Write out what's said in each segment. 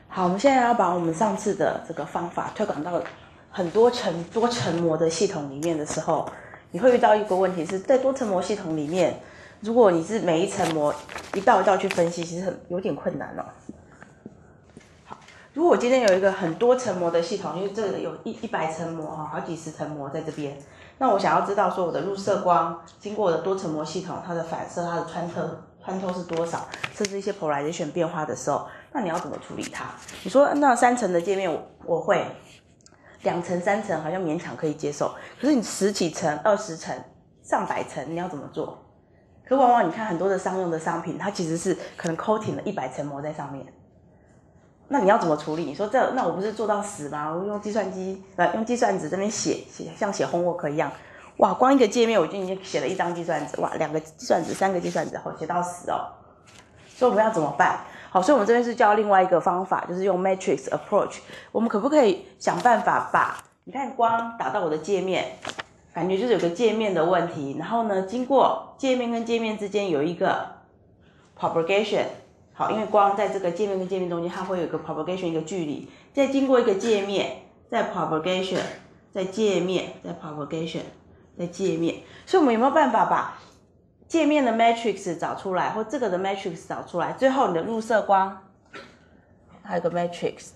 好，我们现在要把我们上次的这个方法推广到很多层模的系统里面的时候，你会遇到一个问题是在多层模系统里面，如果你是每一层模一道一道去分析，其实有点困难哦。好，如果我今天有一个很多层模的系统，因为这个有100层模哈，好几十层模在这边，那我想要知道说我的入射光经过我的多层模系统，它的反射、它的穿透是多少，甚至一些 polarization 变化的时候，那你要怎么处理它？你说那3层的界面我会，2层、3层好像勉强可以接受，可是你10几层、20层、上百层，你要怎么做？可往往你看很多的商用的商品，它其实是可能 coating 了100层膜在上面，那你要怎么处理？你说那我不是做到死吗？我用计算机用计算纸这边写，像写 homework 一样。哇，光一个界面我就已经写了1张计算纸，哇，2个计算纸、3个计算纸，好写到死哦。所以我们要怎么办？好，所以我们这边是教另外一个方法，就是用 matrix approach。我们可不可以想办法把你看光打到我的界面，感觉就是有个界面的问题，然后呢，经过界面跟界面之间有一个 propagation。好，因为光在这个界面跟界面中间，它会有一个 propagation 一个距离，再经过一个界面，再 propagation， 再界面，再 propagation。在界面，所以我们有没有办法把界面的 matrix 找出来，或这个的 matrix 找出来？最后你的入射光，还有一个 matrix，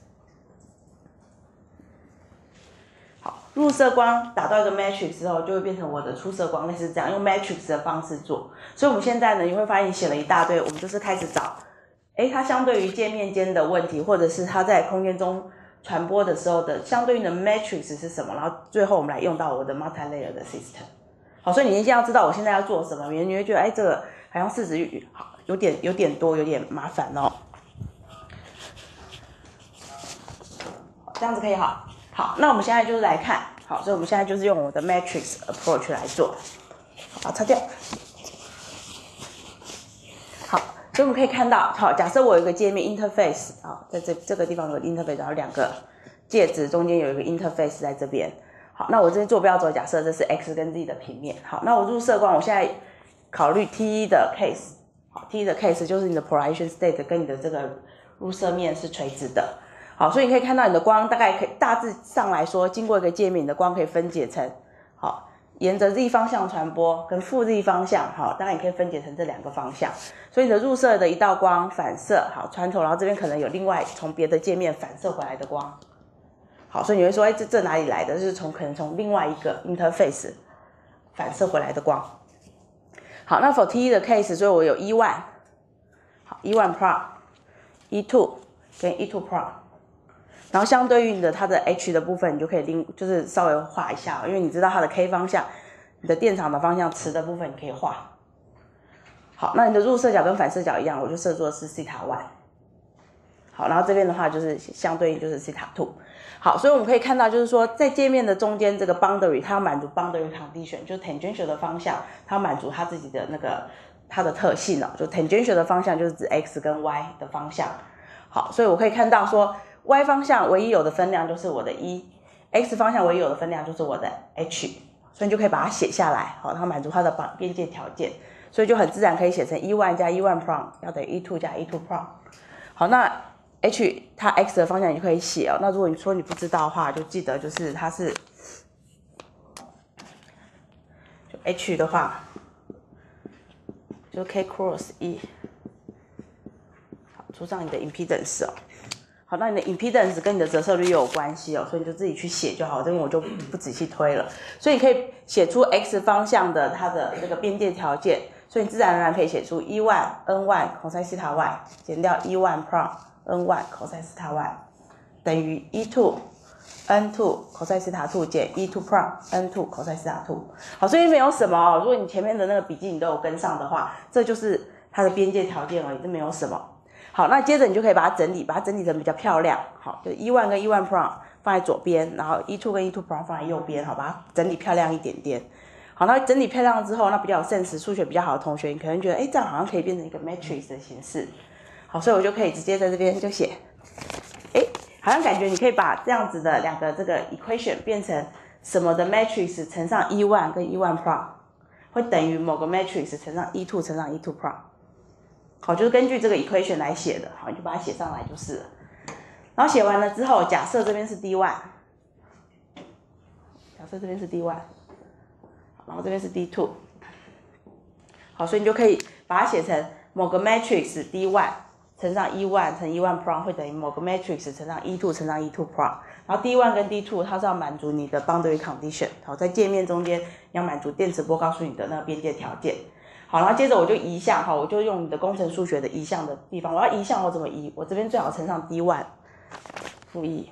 好，入射光打到一个 matrix 之后，就会变成我的出射光，类似这样，用 matrix 的方式做。所以我们现在呢，你会发现你写了一大堆，我们就是开始找，它相对于界面间的问题，或者是它在空间中传播的时候的相对应的 matrix 是什么，然后最后我们来用到我的 multi-layer 的 system。好，所以你一定要知道我现在要做什么，免得你会觉得这个好像式子好有点多，有点麻烦哦。这样子可以哈。好，那我们现在就是来看，好，所以我们现在就是用我的 matrix approach 来做。好，擦掉。好，所以我们可以看到，好，假设我有一个界面 interface， 好，在这个地方有个 interface， 然后2个介质中间有一个 interface 在这边。好，那我这边坐标轴假设这是 x 跟 z 的平面。好，那我入射光，我现在考虑 T1 的 case。好 ，T1 的 case 就是你的 polarization state 跟你的这个入射面是垂直的。好，所以你可以看到你的光大概可以大致上来说，经过一个界面，你的光可以分解成好，沿着 z 方向传播跟负 z 方向，好，当然你可以分解成这2个方向。所以你的入射的一道光反射，好穿透，然后这边可能有另外从别的界面反射回来的光。好，所以你会说，这哪里来的？就是可能从另外一个 interface 反射回来的光。好，那 for T1 的 case， 所以我有E1， 好 E1 prime、E2 跟 E2 prime， 然后相对于你的它的 H 的部分，你就可以就是稍微画一下，因为你知道它的 K 方向，你的电场的方向，磁的部分你可以画。好，那你的入射角跟反射角一样，我就设作是 θ1。好，然后这边的话就是相对应就是 θ2。好，所以我们可以看到，就是说在界面的中间这个 boundary， 它要满足 boundary condition， 就是 tangential 的方向，它要满足它自己的它的特性哦，就 tangential 的方向就是指 x 跟 y 的方向。好，所以我可以看到说 y 方向唯一有的分量就是我的 E，x 方向唯一有的分量就是我的 h， 所以你就可以把它写下来，好，它满足它的边界条件，所以就很自然可以写成 E1 加 E1 prime 要等于 E2 加 E2 prime。好，那H 它 x 的方向你就可以写哦。那如果你说你不知道的话，就记得就是它是就 H 的话，就 K cross E。好，除上你的 impedance 哦。好，那你的 impedance 跟你的折射率又有关系哦，所以你就自己去写就好，这边我就不仔细推了。所以你可以写出 x 方向的它的这个边界条件，所以你自然而然可以写出 E1 N1 cosine θ y 减掉 E1 prime N1 cosine θ y 等于 E2 N2 cosine θ2 减 E2 prime N2 cosine θ2。好，所以没有什么哦。如果你前面的那个笔记你都有跟上的话，这就是它的边界条件而已，这没有什么。好，那接着你就可以把它整理成比较漂亮。好，就 E1 跟 E1 prime 放在左边，然后 E2 跟 E2 prime 放在右边，好，把它整理漂亮一点点。好，那整理漂亮之后，那比较有 sense 数学比较好的同学，你可能觉得，这样好像可以变成一个 matrix 的形式。好，所以我就可以直接在这边就写，好像感觉你可以把这样子的2个这个 equation 变成什么的 matrix 乘上 E1 跟 E1 prime 会等于某个 matrix 乘上 E2 乘上 E2 prime。好，就是根据这个 equation 来写的，好，你就把它写上来就是了。 然后写完了之后，假设这边是 D1， 假设这边是 D1， 然后这边是 D2， 好，所以你就可以把它写成某个 matrix D1 乘上 E1 乘 E1 prom 会等于某个 matrix 乘上 E2 乘上 E2 prom， 然后 D1 跟 D2 它是要满足你的 boundary condition， 好，在界面中间要满足电磁波告诉你的那个边界条件。好，然后接着我就移项，好，我就用你的工程数学的移项的地方，我要移项我怎么移？我这边最好乘上 D1 负 E，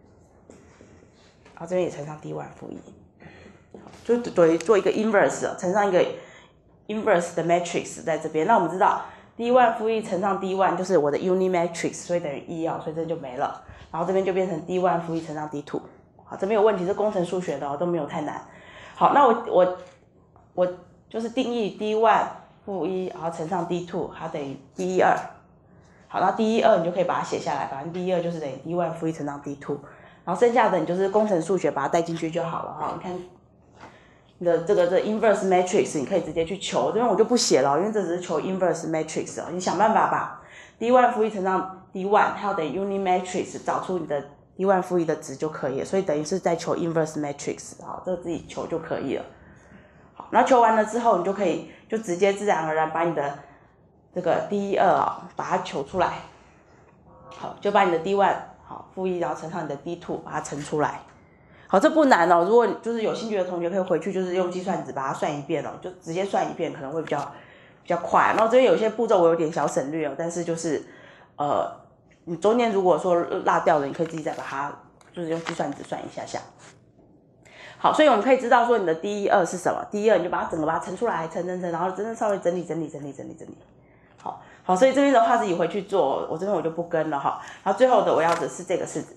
然后这边也乘上 D1 负 E， 就等于做一个 inverse， 乘上一个 inverse 的 matrix 在这边。那我们知道 D1 负 E 乘上 D1 就是我的 uni matrix， 所以等于 E 哦，所以这就没了。然后这边就变成 D1 负 E 乘上 D2， 好，这边有问题是工程数学的哦，都没有太难。好，那我就是定义 D1 负 E， 然后乘上 D2， 它等于 D12。好，然后 D12 你就可以把它写下来，反正 D12 就是等于 D1 负 E 乘上 D2， 然后剩下的你就是工程数学把它带进去就好了哈。你看你的这个 inverse matrix 你可以直接去求，这边我就不写了，因为这只是求 inverse matrix 哦。你想办法把 D1 负 E 乘上 D1， 它要等于 uni matrix， 找出你的 D1 负 E 的值就可以了，所以等于是在求 inverse matrix， 好，这个自己求就可以了。好，然后求完了之后，你就可以就直接自然而然把你的这个 D12 啊，把它求出来。好，就把你的 D1 好负 E， 然后乘上你的 D2， 把它乘出来。好，这不难哦。如果就是有兴趣的同学，可以回去就是用计算纸把它算一遍哦，就直接算一遍可能会比较快。然后这边有些步骤我有点小省略哦，但是就是你中间如果说落掉了，你可以自己再把它就是用计算纸算一下下。好，所以我们可以知道说你的 D12 是什么 ，D12 你就把它整个把它乘出来，乘，然后真的稍微整理。好，所以这边的话自己回去做，我这边我就不跟了哈。然后最后的我要的是这个式子。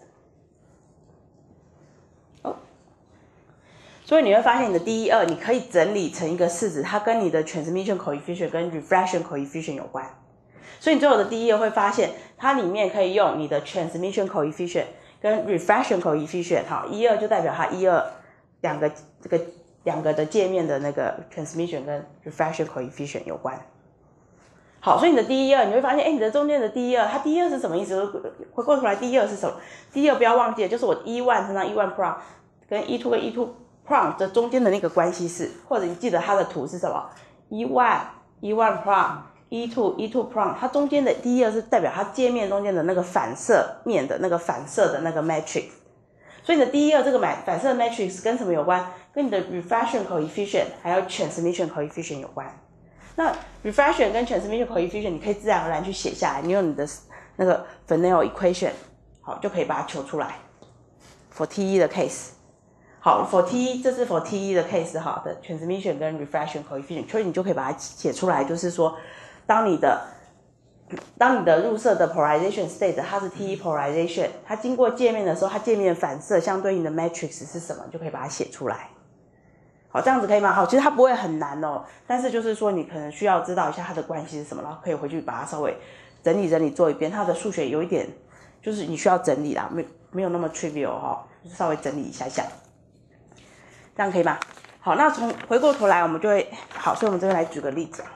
哦，所以你会发现你的 D12 你可以整理成一个式子，它跟你的 transmission coefficient 跟 refraction coefficient 有关。所以你最后的D12会发现它里面可以用你的 transmission coefficient 跟 refraction coefficient， 好，12就代表它12两个的界面的那个 transmission 跟 refraction coefficient 有关。好，所以你的 D12 你会发现，你的中间的 D12， 它 D12 是什么意思？回过头来 D12 是什么 ？D12 不要忘记，就是我 E1 乘上 E1 prom 跟 E2 跟 E2 prom 的中间的那个关系式，或者你记得它的图是什么 ？E1 prom。E2 prom， 它中间的 D12 是代表它界面中间的那个反射面的那个反射的那个 matrix， 所以你的 D12 这个反射 matrix 跟什么有关？跟你的 refraction coefficient 还有 transmission coefficient 有关。那 refraction 跟 transmission coefficient 你可以自然而然去写下来，你用你的那个 Fresnel equation， 好，就可以把它求出来。for T1 的 case， 好 for T1 这是 for T1 的 case 好的 transmission 跟 refraction coefficient， 所以你就可以把它写出来，就是说当你的入射的 polarization state 它是 T1 polarization， 它经过界面的时候，它界面反射相对应的 matrix 是什么，你就可以把它写出来。好，这样子可以吗？好，其实它不会很难哦，但是就是说你可能需要知道一下它的关系是什么，然后可以回去把它稍微整理做一遍。它的数学有一点就是你需要整理啦，没有那么 trivial 哈，就是稍微整理一下下，这样可以吗？好，那回过头来我们就会好，所以我们这边来举个例子。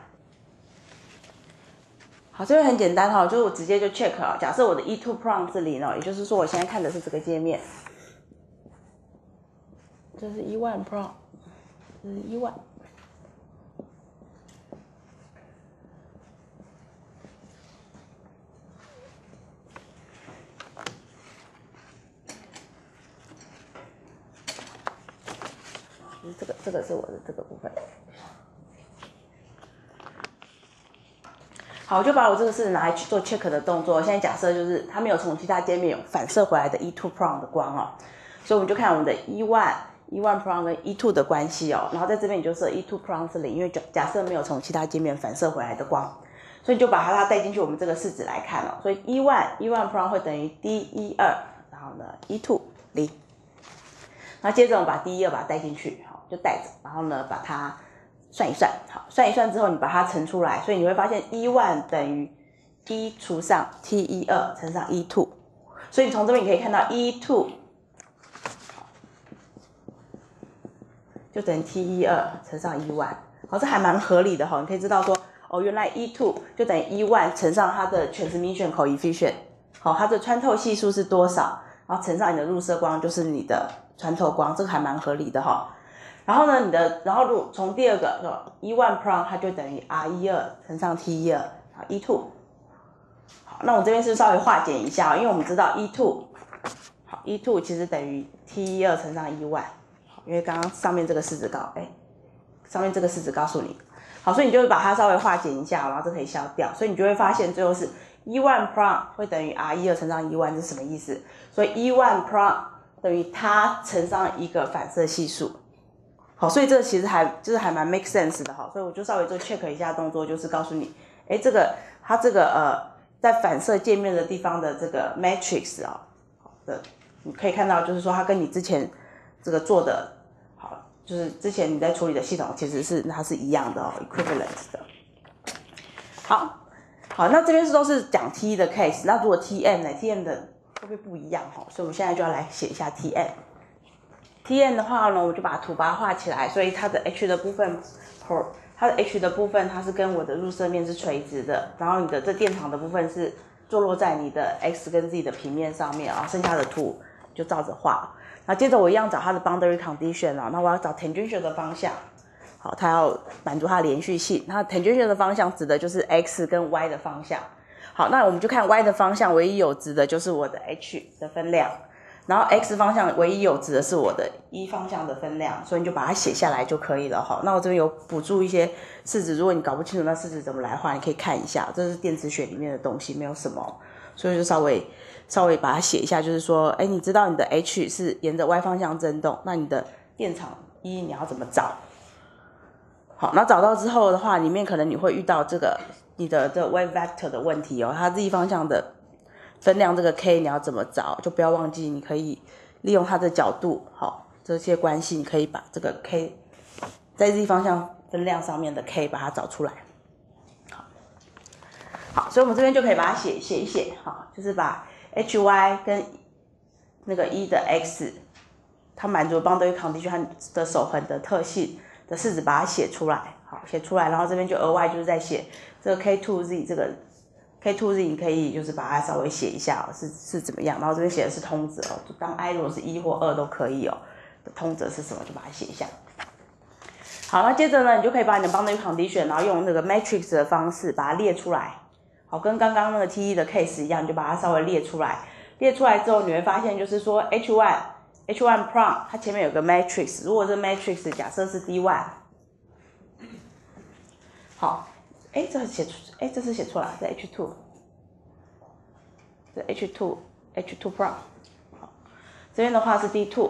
好，这边很简单哈，就是我直接就 check 啊。假设我的 E2 prom 是0哦，也就是说我现在看的是这个界面，这是E1 prom， 这是E1。这个是我的这个部分。好，我就把我这个式拿来去做 check 的动作。现在假设就是它没有从其他界面有反射回来的 E2 prom 的光哦，所以我们就看我们的 E1 prom 跟 E2 的关系哦。然后在这边你就设 E2 prom 是0，因为假设没有从其他界面反射回来的光，所以你就把它带进去我们这个式子来看哦。所以 E1 prom 会等于 D12， 然后呢 E2 0，然后接着我们把 D12 把它带进去，好，就带着，然后呢把它算一算，好，算一算之后你把它乘出来，所以你会发现 E1 等于 E 除上 T12 乘上 E2， 所以从这边你可以看到 E2 就等于 T12 乘上 E1， 好，这还蛮合理的哈，你可以知道说，哦，原来 E2 就等于 E1 乘上它的 transmission coefficient， 好，它的穿透系数是多少，然后乘上你的入射光就是你的穿透光，这个还蛮合理的哈。然后呢，然后从第二个E1 prime 它就等于 R12乘上 T12， 好 E2。好，那我这边是稍微化简一下，因为我们知道 E2， 好 E2 其实等于 T12乘上 E1， 好，因为刚刚上面这个式子上面这个式子告诉你，好，所以你就会把它稍微化简一下，然后这可以消掉，所以你就会发现最后是 E1 prime 会等于 R12乘上 E1， 这是什么意思？所以 E1 prime 等于它乘上一个反射系数。好，所以这个其实还蛮 make sense 的哈，所以我就稍微做 check 一下动作，就是告诉你，它这个在反射界面的地方的这个 matrix 你可以看到，就是说它跟你之前这个做的，好，就是之前你在处理的系统其实它是一样的equivalent 的。好，那这边都是讲 T 的 case， 那如果 TM 呢 ？TM 的会不会不一样哈？所以我们现在就要来写一下 TM。TM 的话呢，我就把图把它画起来，所以它的 H 的部分，它是跟我的入射面是垂直的，然后你的这电场的部分是坐落在你的 X 跟 Z 的平面上面啊，剩下的图就照着画。那接着我一样找它的 boundary condition 啊，那我要找 tangential 的方向，好，它要满足它的连续性。它 tangential 的方向指的就是 X 跟 Y 的方向。好，那我们就看 Y 的方向，唯一有值的就是我的 H 的分量。然后 X 方向唯一有值的是我的 E 方向的分量，所以你就把它写下来就可以了哈。那我这边有补助一些式子，如果你搞不清楚那式子怎么来画，你可以看一下，这是电子学里面的东西，没有什么，所以就稍微把它写一下，就是说，你知道你的 H 是沿着 Y 方向振动，那你的电场 E 你要怎么找？好，那找到之后的话，里面可能你会遇到你的这 wave vector 的问题哦，它 Z 方向的分量这个 K 你要怎么找？就不要忘记，你可以利用它的角度，好，这些关系你可以把这个 K 在 Z 方向分量上面的 K 把它找出来。好，所以我们这边就可以把它写一写，好，就是把 HY 跟那个 E 的 X 它满足 boundary condition 和的守恒的特性的式子把它写出来，好，写出来，然后这边就额外就是在写这个 K2Z 这个 K2Z 你可以就是把它稍微写一下是怎么样，然后这边写的是通则就当 I 如果是1或2都可以通则是什么就把它写一下。好，那接着呢，你就可以把你的 boundary condition 然后用那个 matrix 的方式把它列出来，好，跟刚刚那个 TE 的 case 一样，你就把它稍微列出来。列出来之后，你会发现就是说 H1 prime 它前面有个 matrix， 如果这 matrix 假设是 D1， 好，这是写错了，是 H2， 是 H2 prime， 好，这边的话是 D2，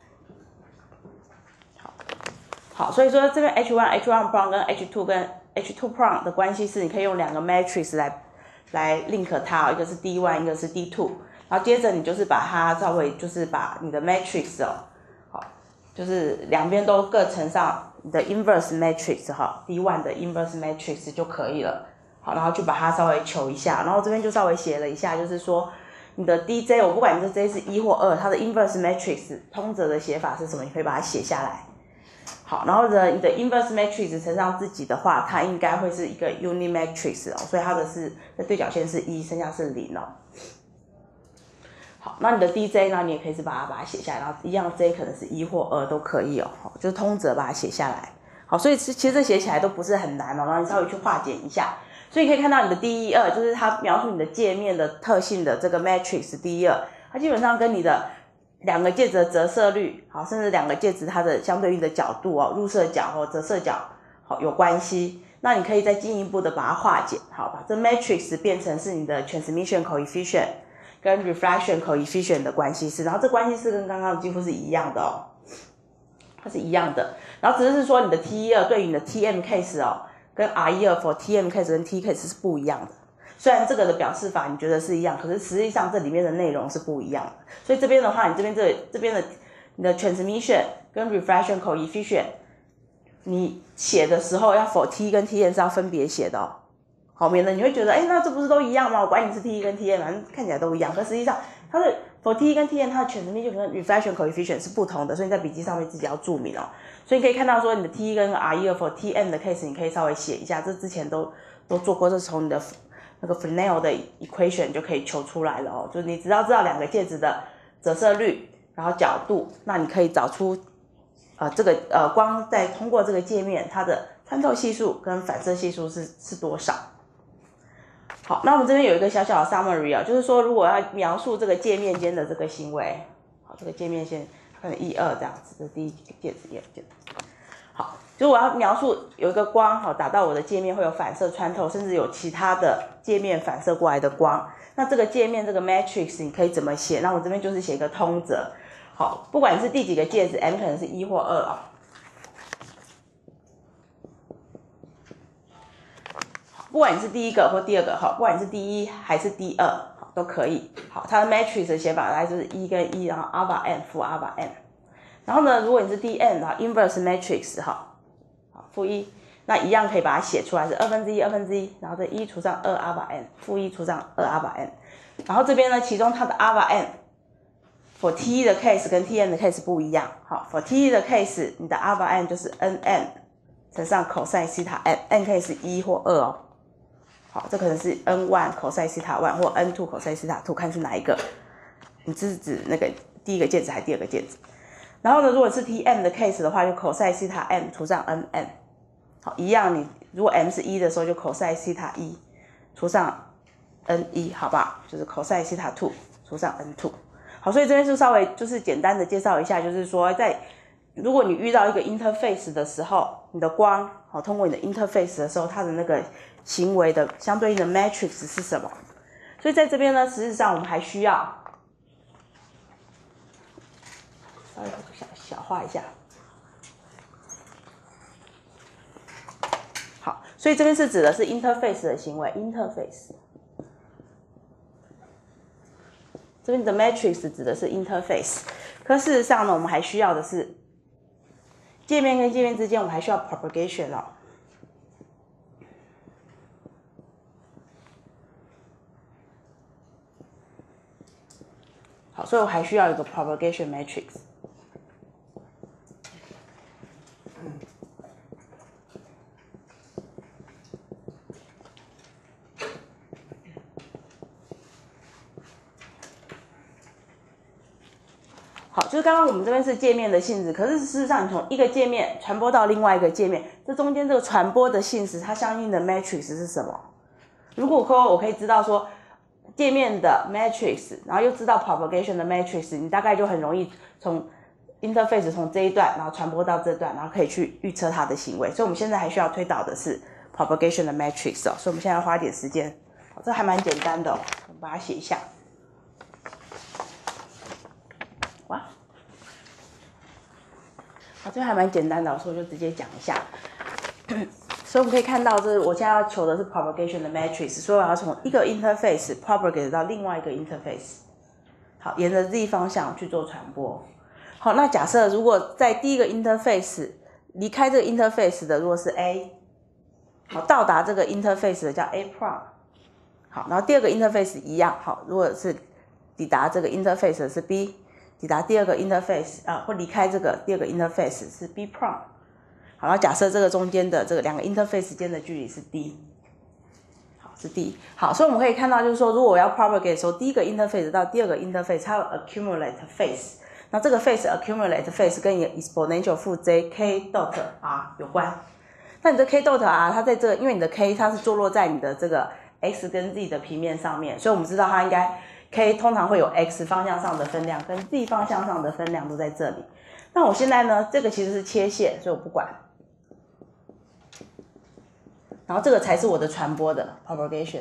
好，所以说这边 H1 prime 跟 H2 prime 的关系是你可以用两个 matrix 来 link 它，一个是 D1， 一个是 D2， 然后接着你就是把它稍微就是把你的 matrix 好，就是两边都各乘上你的 inverse matrix D1 的 inverse matrix 就可以了。好，然后就把它稍微求一下，然后这边就稍微写了一下，就是说你的 DJ， 我不管你的 J 是1或2，它的 inverse matrix 通则的写法是什么，你可以把它写下来。好，然后呢，你的 inverse matrix 乘上自己的话，它应该会是一个 unit matrix 所以它的对角线是1，剩下是0好，那你的 DJ 呢，你也可以是把它写下来，然后一样 J 可能是1或2都可以就是通则把它写下来。好，所以其实这写起来都不是很难然后你稍微去化简一下。所以可以看到你的 D12 就是它描述你的界面的特性的这个 matrix D12， 它基本上跟你的两个介质的折射率，好，甚至两个介质它的相对应的角度入射角或折射角好有关系。那你可以再进一步的把它化简，好，把这 matrix 变成是你的 transmission coefficient 跟 reflection coefficient 的关系式，然后这关系式跟刚刚几乎是一样的它是一样的。然后只是说你的 T12 对于你的 TM case跟 R12 for TM case 跟 T case 是不一样的。虽然这个的表示法你觉得是一样，可是实际上这里面的内容是不一样的。所以这边的话，你这边的你的 transmission 跟 reflection coefficient， 你写的时候要 for T 跟 TM 是要分别写的好，免得你会觉得，那这不是都一样吗？我管你是 T 跟 TM， 反正看起来都一样。可实际上，它的 for T 跟 TM 它的 transmission 跟 reflection coefficient 是不同的，所以你在笔记上面自己要注明所以你可以看到说，你的 T 跟 R12 for TM 的 case， 你可以稍微写一下，这之前都做过，这是从你的那个 Fresnel 的 equation 就可以求出来了哦。就是你只要知道两个介质的折射率，然后角度，那你可以找出这个光在通过这个界面它的穿透系数跟反射系数是多少。好，那我们这边有一个小小的 summary 啊，就是说如果要描述这个界面间的这个行为，好，这个界面线可能1、2这样子，这是第一个介质，好，就是我要描述有一个光好打到我的界面会有反射穿透，甚至有其他的界面反射过来的光。那这个界面这个 matrix 你可以怎么写？那我这边就是写一个通则。好，不管是第几个介质 m 可能是1或2啊。不管你是第一个或第二个，好，不管你是第一还是第二，好都可以。好，它的 matrix 的写法大概就是1跟1，然后 alpha n 负 alpha n。然后呢，如果你是 dn 的 inverse matrix 好负1，那一样可以把它写出来是1/2，然后这1除上2 alpha n， 负1除上2 alpha n。然后这边呢，其中它的 alpha n for t 的 case 跟 tn 的 case 不一样。好 ，for t 的 case， 你的 alpha n 就是 nn 乘上 cosine 西塔 n，n 可以是1或2哦。好，这可能是 n1 cosine 西塔1或 n2 cosine 西塔2，看是哪一个。你这是指那个第一个介质还是第二个介质？然后呢，如果是 tm 的 case 的话，就 cosine 西塔 m 除上 nn。好，一样，你如果 m 是1的时候，就 cosine 西塔1除上 n1， 好不好？就是 cosine 西塔2除上 n2。好，所以这边是稍微就是简单的介绍一下，就是说如果你遇到一个 interface 的时候，你的光好通过你的 interface 的时候，它的那个行为的相对应的 matrix 是什么？所以在这边呢，实质上我们还需要稍微小画一下。好，所以这边是指的是 interface 的行为 ，interface。这边的 matrix 指的是 interface， 可事实上呢，我们还需要的是界面跟界面之间，我们还需要 propagation 哦。好，所以我还需要一个 propagation matrix。好，就是刚刚我们这边是界面的性质，可是事实上你从一个界面传播到另外一个界面，这中间这个传播的性质，它相应的 matrix 是什么？如果说我可以知道说界面的 matrix， 然后又知道 propagation 的 matrix， 你大概就很容易从 interface 从这一段，然后传播到这段，然后可以去预测它的行为。所以我们现在还需要推导的是 propagation 的 matrix 哦，所以我们现在要花一点时间，这还蛮简单的哦，我们把它写一下。哇，好，这还蛮简单的，所以我就直接讲一下。所以我们可以看到，这我现在要求的是 propagation 的 matrix， 所以我要从一个 interface propagate 到另外一个 interface。好，沿着 z 方向去做传播。好，那假设如果在第一个 interface 离开这个 interface 的，如果是 A， 好，到达这个 interface 的叫 A prime。好，然后第二个 interface 一样，好，如果是抵达这个 interface 的是 B， 抵达第二个 interface 或离开这个第二个 interface 是 B prime。好，然后假设这个中间的这个两个 interface 间的距离是 d， 好，是 d。好，所以我们可以看到，就是说，如果我要 propagate 的时候，第一个 interface 到第二个 interface， 它有 accumulate phase， 那这个 phase accumulate phase 跟你的 exponential 负 j k dot r 有关。那你的 k dot r 它在这个，因为你的 k 它是坐落在你的这个 x 跟 z 的平面上面，所以我们知道它应该 k 通常会有 x 方向上的分量跟 z 方向上的分量都在这里。那我现在呢，这个其实是切线，所以我不管。然后这个才是我的传播的 propagation。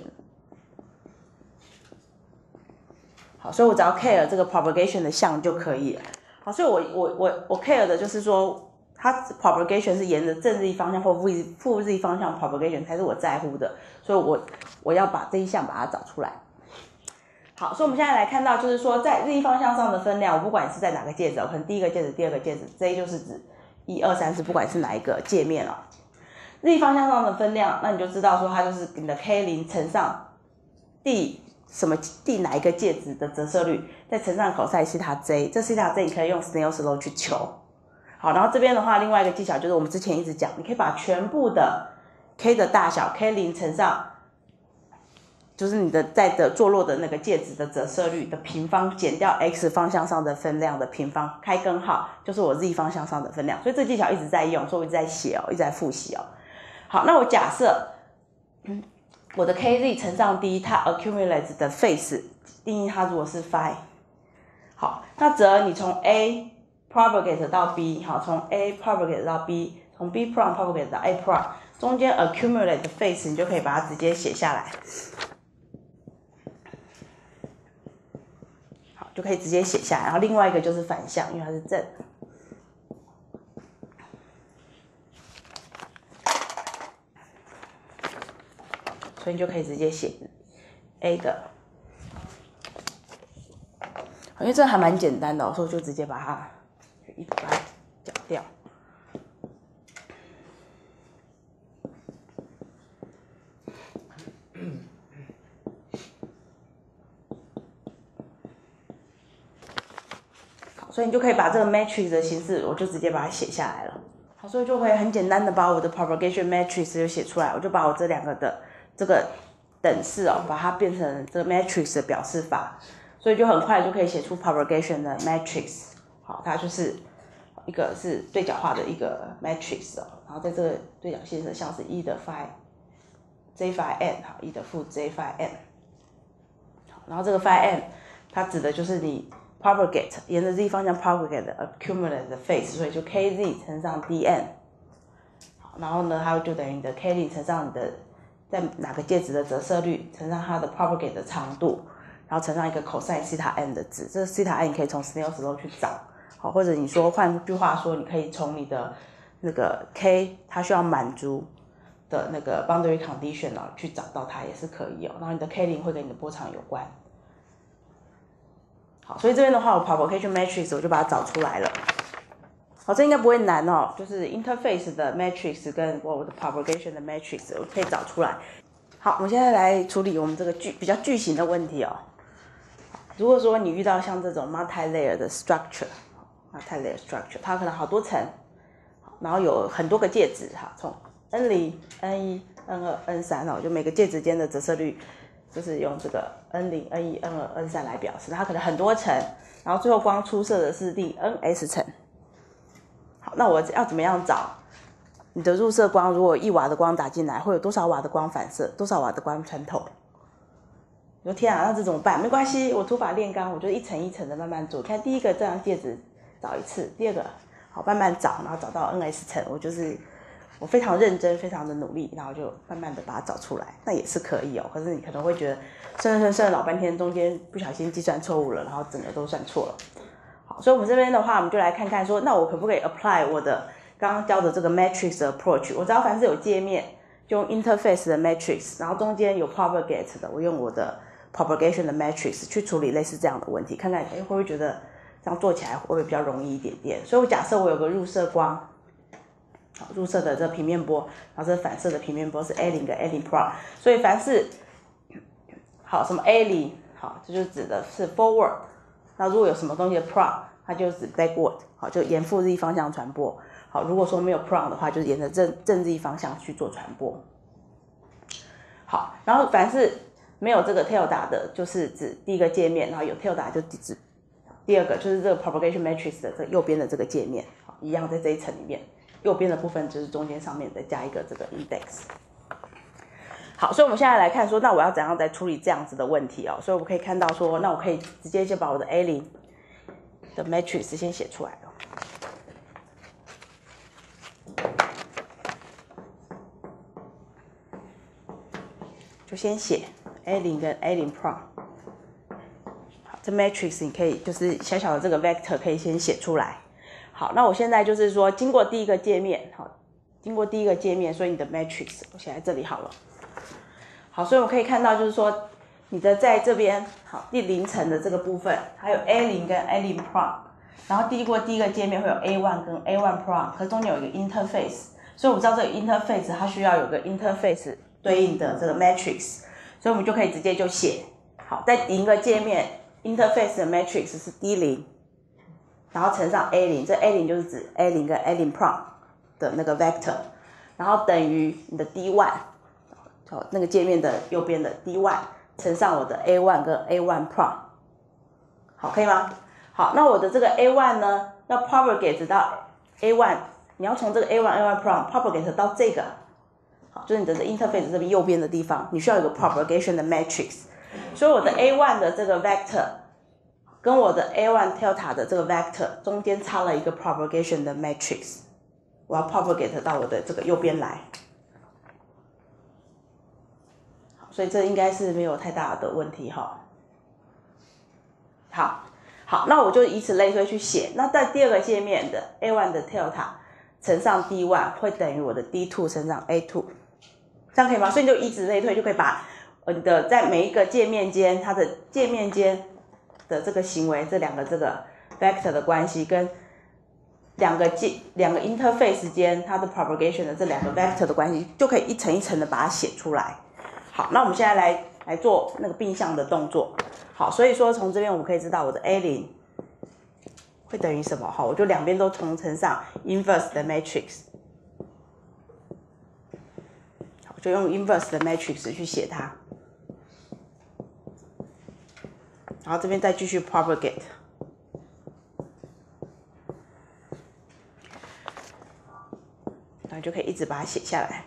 好，所以我只要 care 这个 propagation 的项就可以了。好，所以我 care 的就是说，它 propagation 是沿着正 z 方向或负 z 方向 propagation 才是我在乎的，所以我要把这一项把它找出来。好，所以我们现在来看到，就是说在 z 方向上的分量，我不管是在哪个介质，可能第一个介质、第二个介质 ，z 就是指1、2、3、4，不管是哪一个界面了。z 方向上的分量，那你就知道说它就是你的 k0 乘上第哪一个介质的折射率，再乘上 cosine 西塔 j， 这西塔 j 你可以用 Snell's law 去求。好，然后这边的话，另外一个技巧就是我们之前一直讲，你可以把全部的 k 的大小 k0 乘上就是你的坐落的那个介质的折射率的平方减掉 x 方向上的分量的平方，开根号就是我 z 方向上的分量，所以这技巧一直在用，所以我一直在写一直在复习好，那我假设我的 kz 乘上 d 它 accumulates 的 phase 定义它如果是 phi， 好，那则你从 A propagate 到 B， 好，从 A propagate 到 B， 从 B prime propagate 到 A prime， 中间 accumulate 的 phase 你就可以把它直接写下来。就可以直接写下来，然后另外一个就是反向，因为它是正，所以你就可以直接写 A 的，因为这还蛮简单的所以我就直接把它绞掉。所以你就可以把这个 matrix 的形式，我就直接把它写下来了。好，所以就可以很简单的把我的 propagation matrix 就写出来，我就把我这两个的这个等式把它变成这个 matrix 的表示法，所以就很快就可以写出 propagation 的 matrix。好，它就是一个是对角化的一个 matrix 然后在这个对角线上像是 e 的 phi j phi n， 好 e 的负 j phi n， 然后这个 phi n 它指的就是你propagate 沿着 z 方向 propagate 的 accumulate 的 phase， 所以就 kz 乘上 dn， 然后呢它就等于你的 k0 乘上你的在哪个介质的折射率乘上它的 propagate 的长度，然后乘上一个 cosine θ n 的值，这个 θ n 你可以从 Snell's law 去找，好，或者你说换句话说，你可以从你的那个 k 它需要满足的那个 boundary condition 去找到它也是可以然后你的 k0 会跟你的波长有关。好，所以这边的话，我 propagation matrix 我就把它找出来了。好，这应该不会难就是 interface 的 matrix 跟我的 propagation 的 matrix 我可以找出来。好，我们现在来处理我们这个比较句型的问题如果说你遇到像这种 multi-layer 的 structure，multi-layer structure， 它可能好多层，然后有很多个介质从 N0、N1、N2、N3 就每个介质间的折射率。就是用这个 N0、N1、N2、N3 来表示，它可能很多层，然后最后光出射的是第 NS 层。好，那我要怎么样找你的入射光？如果1瓦的光打进来，会有多少瓦的光反射，多少瓦的光穿透？我说天啊，那这怎么办？没关系，我土法炼钢，我就一层一层的慢慢做。看第一个这样介质找一次，第二个好慢慢找，然后找到 NS 层，我非常认真，非常的努力，然后就慢慢的把它找出来，那也是可以可是你可能会觉得算了老半天，中间不小心计算错误了，然后整个都算错了。好，所以我们这边的话，我们就来看看说，那我可不可以 apply 我的刚刚教的这个 matrix approach？ 我只要凡是有界面，就用 interface 的 matrix， 然后中间有 propagate 的，我用我的 propagation 的 matrix 去处理类似这样的问题，看看会不会觉得这样做起来会不会比较容易一点点？所以我假设我有个入射光。好，入射的这个平面波，然后这反射的平面波是 A0 跟 A0 prime， 所以凡是好什么 A0， 好，这就指的是 forward， 那如果有什么东西的 prime， 它就指 backward， 好，就沿负 z 方向传播。好，如果说没有 prime 的话，就是沿着正 z 方向去做传播。好，然后凡是没有这个 tilde 的，就是指第一个界面，然后有 tilde 就指第二个，就是这个 propagation matrix 的这右边的这个界面，好，一样在这一层里面。右边的部分就是中间上面再加一个这个 index。好，所以我们现在来看说，那我要怎样来处理这样子的问题所以我们可以看到说，那我可以直接就把我的 A0 的 matrix 先写出来就先写 A0 跟 A0 prime。好，这 matrix 你可以就是小小的这个 vector 可以先写出来。好，那我现在就是说，经过第一个界面，所以你的 matrix 我写在这里好了。好，所以我可以看到就是说，你的在这边好第0层的这个部分，还有 A0 跟 A0 prime， 然后经过第一个界面会有 A1 跟 A1 prime， 可是中间有一个 interface， 所以我们知道这个 interface 它需要有个 interface 对应的这个 matrix， 所以我们就可以直接就写，好，在第一个界面 interface 的 matrix 是 D0。然后乘上 A0， 这 A0 就是指 A0 跟 A0 prime 的那个 vector， 然后等于你的 D1， 那个界面的右边的 D1 乘上我的 A1 跟 A1 prom， 好，可以吗？好，那我的这个 A1 呢，要 propagate 到 A1， 你要从这个 A1 prom propagate 到这个，好，就是你的 interface 这边右边的地方，你需要有个 propagation 的 matrix， 所以我的 A1 的这个 vector 跟我的 A1 delta 的这个 vector 中间插了一个 propagation 的 matrix， 我要 propagate 到我的这个右边来。好，所以这应该是没有太大的问题哈。好，那我就以此类推去写。那在第二个界面的 A1 的 delta 乘上 D1 会等于我的 D2 乘上 A2， 这样可以吗？所以你就以此类推，就可以把你的在每一个界面间，它的界面间的这个行为，这两个这个 vector 的关系，跟两个 interface 间它的 propagation 的这两个 vector 的关系，就可以一层一层的把它写出来。好，那我们现在来做那个并项的动作。好，所以说从这边我们可以知道我的 A0 会等于什么？好，我就两边都乘上 inverse 的 matrix， 好，就用 inverse 的 matrix 去写它，然后这边再继续 propagate， 然后就可以一直把它写下来。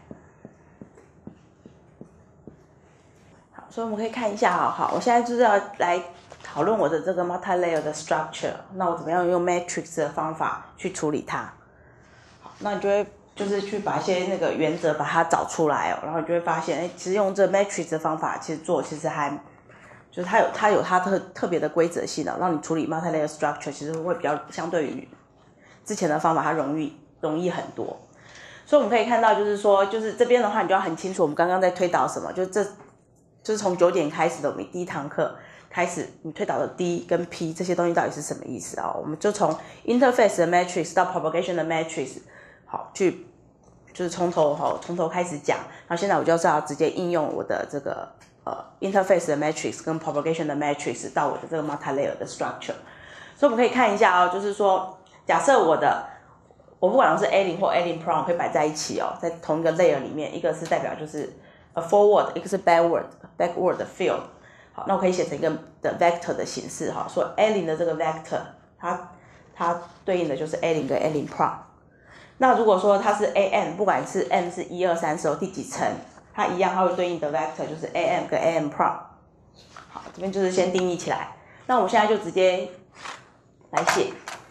所以我们可以看一下好，我现在就是要来讨论我的这个 multi-layer 的 structure， 那我怎么样用 matrix 的方法去处理它？好，那你就会就是去把一些那个原则把它找出来然后你就会发现，其实用这 matrix 的方法其实还就是它有它特别的规则性让你处理 multi-layer structure 其实会比较相对于之前的方法它容易很多。所以我们可以看到就是说，就是这边的话你就要很清楚我们刚刚在推导什么，就是从9点开始的我们第一堂课开始，你推导的 D 跟 P 这些东西到底是什么意思我们就从 interface 的 matrix 到 propagation 的 matrix， 好，就是从头开始讲。然后现在我就是要直接应用我的这个interface 的 matrix 跟 propagation 的 matrix 到我的这个 multi-layer 的 structure。所以我们可以看一下就是说，假设我不管我是 A0 或 A0 prom 可以摆在一起在同一个 layer 里面，一个是代表就是forward， 一个是 backward 的 field。好，那我可以写成一个的 vector 的形式说 A0 的这个 vector， 它对应的就是 A0 跟 A0 prom。那如果说它是 AM， 不管是 M 是1、2、3时候第几层，它一样，它会对应的 vector 就是 AM 跟 AM prom。好，这边就是先定义起来。那我们现在就直接来写。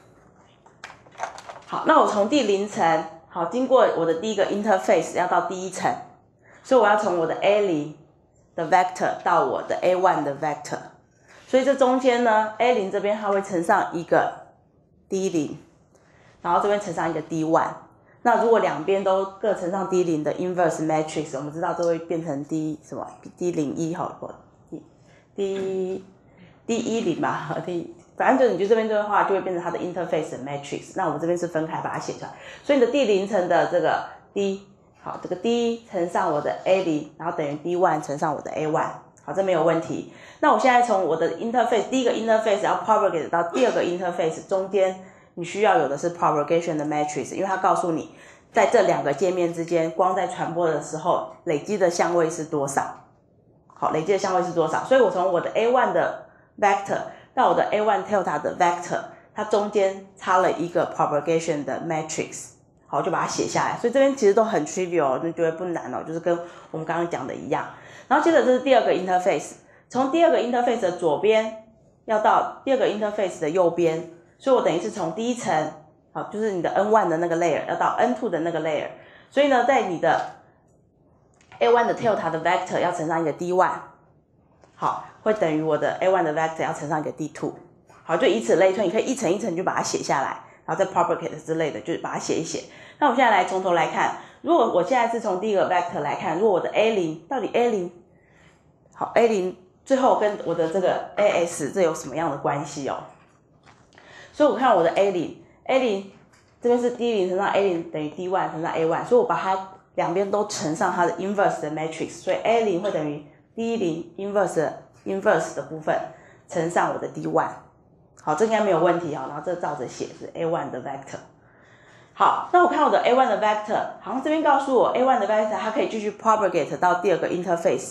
好，那我从第0层，好，经过我的第一个 interface 要到第1层。所以我要从我的 A0 的 vector 到我的 A1 的 vector， 所以这中间呢 A0 这边它会乘上一个 D0， 然后这边乘上一个 D1。 那如果两边都各乘上 D0 的 inverse matrix， 我们知道这会变成 D01 D10吧，反正就你就这边的话就会变成它的 interface 的 matrix。 那我们这边是分开把它写出来，所以你的第0层的这个 D，好，这个 D 乘上我的 A0， 然后等于 D1 乘上我的 A1， 好，这没有问题。那我现在从我的 interface 第一个 interface 要 propagate 到第二个 interface 中间，你需要有的是 propagation 的 matrix， 因为它告诉你在这两个界面之间，光在传播的时候累积的相位是多少。好，累积的相位是多少？所以我从我的 A1 的 vector 到我的 A1 delta 的 vector， 它中间插了一个 propagation 的 matrix。好，就把它写下来。所以这边其实都很 trivial， 就觉得不难就是跟我们刚刚讲的一样。然后接着这是第二个 interface， 从第二个 interface 的左边要到第二个 interface 的右边，所以我等于是从第一层，好，就是你的 N1 的那个 layer 要到 N2 的那个 layer， 所以呢，在你的 A1 的 delta 的 vector 要乘上一个 D1， 好，会等于我的 A1 的 vector 要乘上一个 D2， 好，就以此类推，你可以一层一层就把它写下来。然后再 propagate 之类的，就是把它写一写。那我们现在来从头来看，如果我现在是从第一个 vector 来看，如果我的 A0 到底 A0， 好 A0 最后跟我的这个 AS 这有什么样的关系所以我看我的 A0 这边是 D0 乘上 A0 等于 D1 乘上 A1， 所以我把它两边都乘上它的 inverse 的 matrix， 所以 A0 会等于 D0 inverse 的部分乘上我的 D1。好，这应该没有问题然后这照着写是 A1 的 vector。好，那我看我的 A1 的 vector， 好像这边告诉我 A1 的 vector 它可以继续 propagate 到第二个 interface，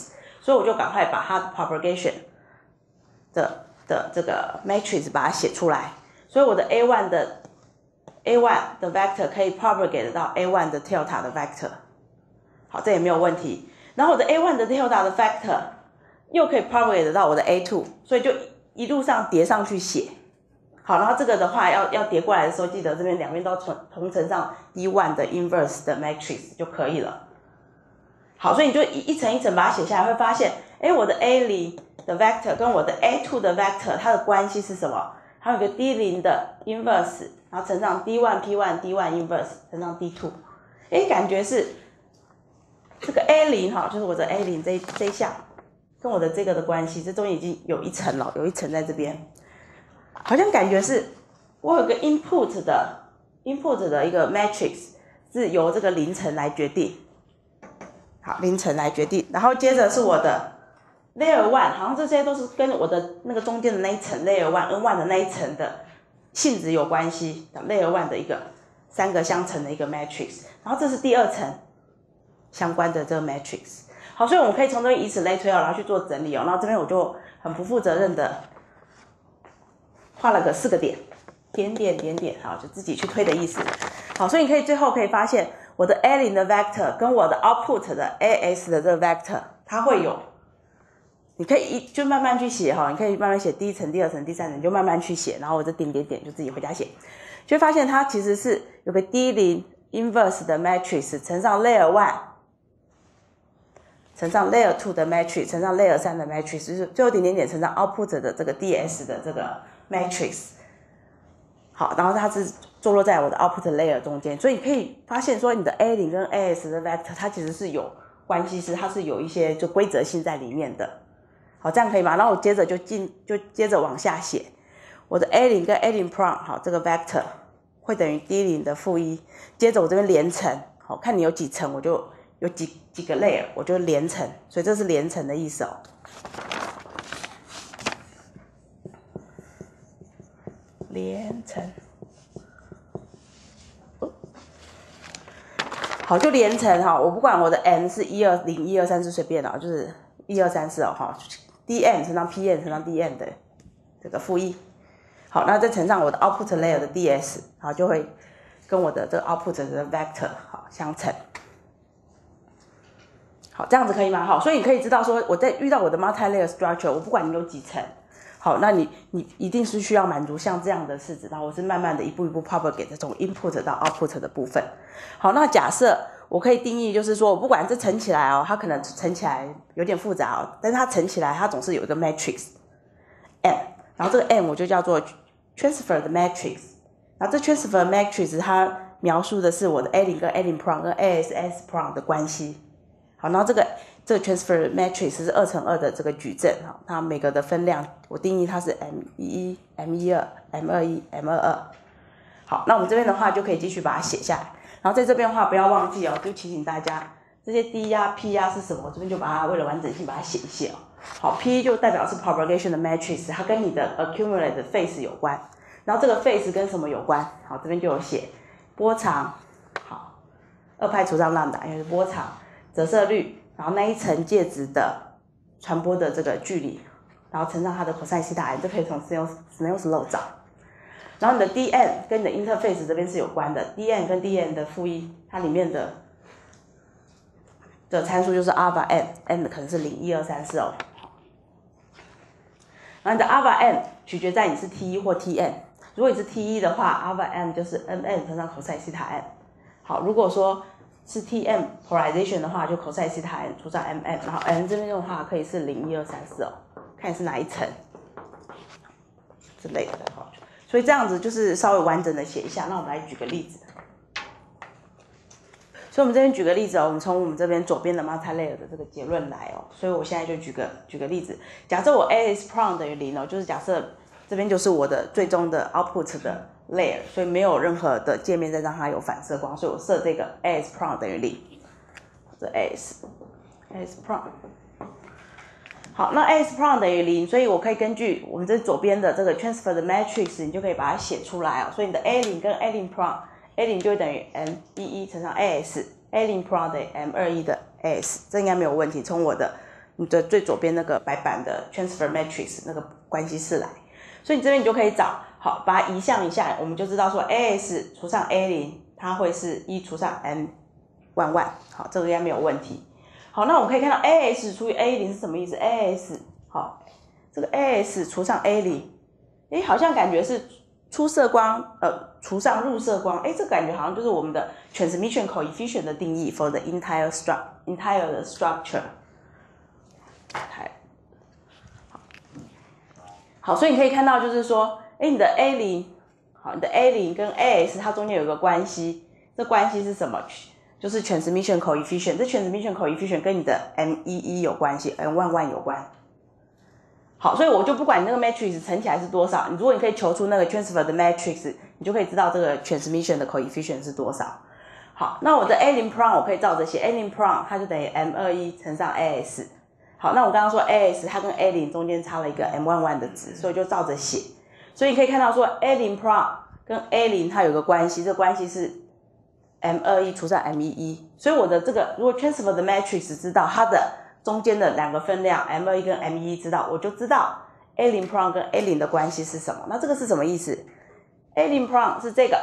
所以我就赶快把它 propagation 的这个 matrix 把它写出来。所以我的 A1 的 vector 可以 propagate 到 A1 的 delta 的 vector， 好，这也没有问题。然后我的 A1 的 delta 的 vector 又可以 propagate 到我的 A2， 所以就一路上叠上去写。好，然后这个的话要叠过来的时候，记得这边两边都同乘上 D1 的 inverse 的 matrix 就可以了。好，所以你就一层一层把它写下来，会发现，我的 A0 的 vector 跟我的 A2 的 vector 它的关系是什么？它有个 D0 的 inverse， 然后乘上 D1 P1 D1 inverse 乘上 D2， 感觉是这个 A0 哈，就是我的 A0 这一项跟我的这个的关系，这中间已经有一层了，有一层在这边。好像感觉是我有个 input 的一个 matrix 是由这个零层来决定，好，零层来决定，然后接着是我的 layer 1， 好像这些都是跟我的那个中间的那一层 layer 1 N1 的那一层的性质有关系 ，layer 1的一个3个相乘的一个 matrix， 然后这是第2层相关的这个 matrix。好，所以我们可以从这边以此类推然后去做整理然后这边我就很不负责任的画了个4个点，点，好，就自己去推的意思。好，所以你可以最后可以发现，我的 A0 的 vector 跟我的 output 的 AS 的这个 vector， 它会有，你可以就慢慢去写哈，你可以慢慢写第1层、第2层、第3层，就慢慢去写，然后我这点就自己回家写，就会发现它其实是有个 D0 inverse 的 matrix 乘上 layer 1。乘上 layer 2的 matrix 乘上 layer 3的 matrix， 就是最后点乘上 output 的这个 DS 的这个 matrix。好，然后它是坐落在我的 output layer 中间，所以你可以发现说你的 A0 跟 AS 的 vector 它其实是有关系，它是有一些就规则性在里面的。好，这样可以吗？然后我接着就接着往下写，我的 A0 跟 A0 prime 好，这个 vector 会等于 D0 的-1，接着我这边连乘，好，看你有几层，我就有几个 layer， 我就连乘，所以这是连乘的意思哦。连乘，好，就连乘哈。我不管我的 n 是120、123是随便的，就是1234哦哈。dn 乘上 pn 乘上 dn 的这个-1，好，那再乘上我的 output layer 的 ds， 好，就会跟我的这个 output 的 vector 好相乘。好，这样子可以吗？好，所以你可以知道说，我在遇到我的 multi-layer structure， 我不管你有几层，好，那你一定是需要满足像这样的式子，然后我是慢慢的一步一步 propagate 从 input 到 output 的部分。好，那假设我可以定义就是说，我不管这乘起来哦，它可能乘起来有点复杂哦，但是它乘起来它总是有一个 matrix M， 然后这个 M 我就叫做 transfer 的 matrix， 然后这 transfer matrix 它描述的是我的 A0 跟 A0 prime 跟 AS prime 的关系。好，然后这个 transfer matrix 是2乘2的这个矩阵，它每个的分量我定义它是 M11、M12、M21、M22。好，那我们这边的话就可以继续把它写下来，然后在这边的话不要忘记哦，就提醒大家这些 D 呀、P 呀是什么，我这边就把它为了完整性把它写一写哦。好 ，P 就代表是 propagation 的 matrix， 它跟你的 accumulate 的 phase 有关，然后这个 phase 跟什么有关？好，这边就有写波长，好，2派除上 lambda， 因为是波长。折射率，然后那一层介质的传播的这个距离，然后乘上它的 cosine 西塔 n， 就可以从 Snell's law 找。然后你的 dn 跟你的 interface 这边是有关的 ，dn 跟 dn 的-1，它里面的参数就是 alpha n，n 可能是0、1、2、3、4哦。然后你的 alpha n 取决在你是 T1 或 Tn， 如果你是 T1 的话 ，alpha n 就是 mn 乘上 cosine 西塔 n。好，如果说是 Tm polarization 的话，就 cosine 西塔 n 除上 mm， 然后 n 这边的话可以是0、1、2、3、4哦，看你是哪一层之类的。所以这样子就是稍微完整的写一下。那我们来举个例子。所以我们这边举个例子哦，我们从我们这边左边的 multi-layer 的这个结论来哦。所以我现在就举个例子，假设我 AS prime 等于0哦，就是假设这边就是我的最终的 output 的layer， 所以没有任何的界面再让它有反射光，所以我设这个 AS prime 等于0，这 AS prime。好，那 AS prime 等于0，所以我可以根据我们这左边的这个 transfer 的 matrix， 你就可以把它写出来哦。所以你的 A0 跟 A0 prime，A0 就会等于 M11乘上 AS，A0 prime 等于 M21的 AS， 这应该没有问题。从我的你的最左边那个白板的 transfer matrix 那个关系式来。所以你这边你就可以找，好，把它移项一下，我们就知道说 AS 除上 A0， 它会是1除上 M11， 好，这个应该没有问题。好，那我们可以看到 AS 除以 A0 是什么意思 ？AS 好，这个 AS 除上 A0， 好像感觉是出色光除上入色光，这感觉好像就是我们的 transmission coefficient 的定义 for the entire structure。好，所以你可以看到就是说，你的 A0， 好，你的 A0 跟 AS 它中间有一个关系，这关系是什么？就是 transmission coefficient， 这 transmission coefficient 跟你的 M11 有关系 ，M11 有关。好，所以我就不管你那个 matrix 乘起来是多少，如果你可以求出那个 transfer 的 matrix， 你就可以知道这个 transmission 的 coefficient 是多少。好，那我的 A0 prime 我可以照着写 ，A0 prime 它就等于 M21乘上 AS。好，那我刚刚说 AS 它跟 A0 中间差了一个 M11 的值，所以就照着写。所以你可以看到说 A0 prime 跟 A0 它有个关系，这个关系是 M21除上 M11。所以我的这个如果 transfer 的 matrix 知道它的中间的两个分量 M21 跟 M11 知道，我就知道 A0 prime 跟 A0 的关系是什么。那这个是什么意思？ A0 prime 是这个，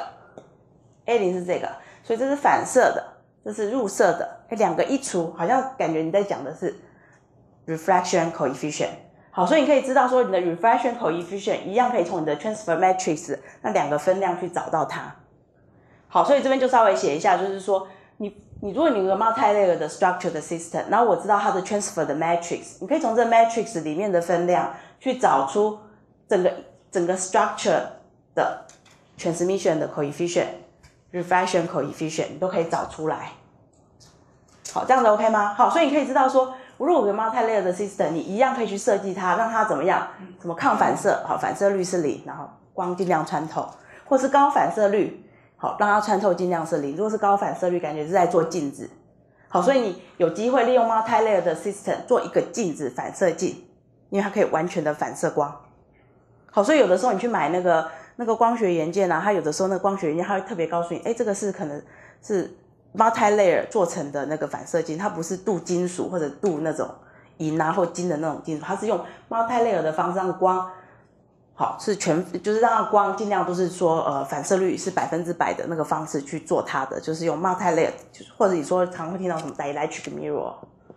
A0 是这个，所以这是反射的，这是入射的，两个一除，好像感觉你在讲的是refraction coefficient。 好，所以你可以知道说你的 refraction coefficient 一样可以从你的 transfer matrix 那两个分量去找到它。好，所以这边就稍微写一下，就是说你如果你有个 multi-layer 的 structure 的 system， 然后我知道它的 transfer 的 matrix， 你可以从这 matrix 里面的分量去找出整个 structure 的 transmission 的 coefficient、refraction coefficient 你都可以找出来。好，这样子 OK 吗？好，所以你可以知道说如果有个 multi-layer 的 system， 你一样可以去设计它，让它怎么样？什么抗反射，好，反射率是0，然后光尽量穿透，或是高反射率，好，让它穿透尽量是0。如果是高反射率，感觉是在做镜子。好，所以你有机会利用 multi-layer 的 system 做一个镜子反射镜，因为它可以完全的反射光。好，所以有的时候你去买那个光学元件啊，它有的时候那个光学元件它会特别告诉你，这个是可能是multi-layer 做成的那个反射镜，它不是镀金属或者镀那种银啊或金的那种金属，它是用 multi-layer 的方式让光，好，是就是让光尽量都是说反射率是100%的那个方式去做它的，就是用 multi-layer， 或者你说常会听到什么 dielectric mirror。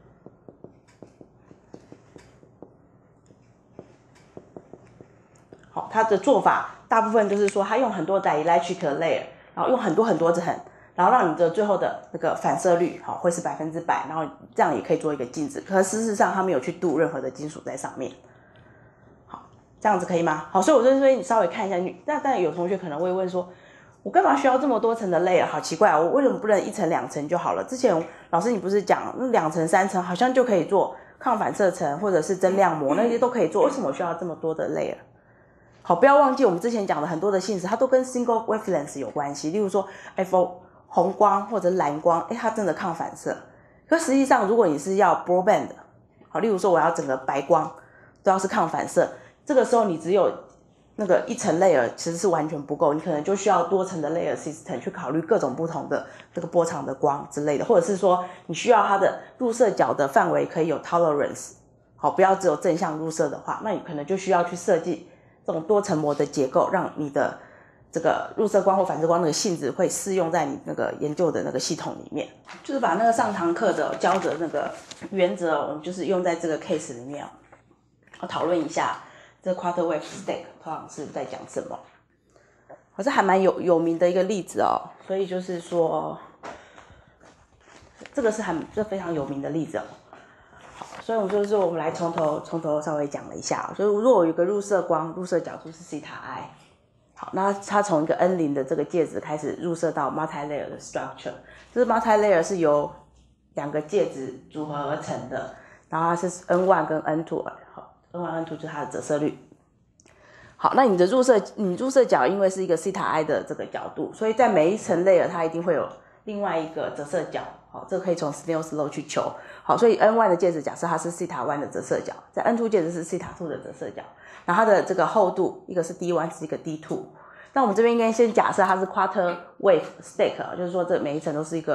好，它的做法大部分就是说它用很多 dielectric layer， 然后用很多层，然后让你的最后的那个反射率好会是100%，然后这样也可以做一个镜子。可是事实上它没有去镀任何的金属在上面。好，这样子可以吗？好，所以我就说你稍微看一下，但有同学可能会问说，我干嘛需要这么多层的 layer？ 好奇怪，我为什么不能1层2层就好了？之前老师你不是讲2层3层好像就可以做抗反射层或者是增亮膜那些都可以做，为什么我需要这么多的 layer？好，不要忘记我们之前讲的很多的性质，它都跟 single wavelength 有关系。例如说 红光或者蓝光，它真的抗反射。可实际上，如果你是要 broadband 的，好，例如说我要整个白光都要是抗反射，这个时候你只有那个1层 layer 其实是完全不够，你可能就需要多层的 layer system 去考虑各种不同的这个波长的光之类的，或者是说你需要它的入射角的范围可以有 tolerance， 好，不要只有正向入射的话，那你可能就需要去设计这种多层膜的结构，让你的这个入射光或反射光那个性质会适用在你那个研究的那个系统里面，就是把那个上堂课的教的那个原则，我们就是用在这个 case 里面，我讨论一下这个 quarter wave stack 通常是在讲什么。好，这还蛮有名的一个例子哦，所以就是说这个是这非常有名的例子哦。好，所以我就是说我们来从头稍微讲了一下，所以如果有一个入射光，入射角度是 θi， 好，那它从一个 N0 的这个介质开始入射到 multi-layer 的 structure， 这是 multi-layer 是由2个介质组合而成的，然后它是 N1 跟 N2， 好 ，N1 N2 就是它的折射率。好，那你入射角因为是一个 θi 的这个角度，所以在每一层 layer 它一定会有另外一个折射角。好，这个可以从 Snell's law 去求。好，所以 N1 的介质假设它是 θ1 的折射角，在 N2 介质是 θ2 的折射角，然后它的这个厚度一个是 D1 是一个 D2。那我们这边应该先假设它是 quarter wave stack， 就是说这每一层都是一个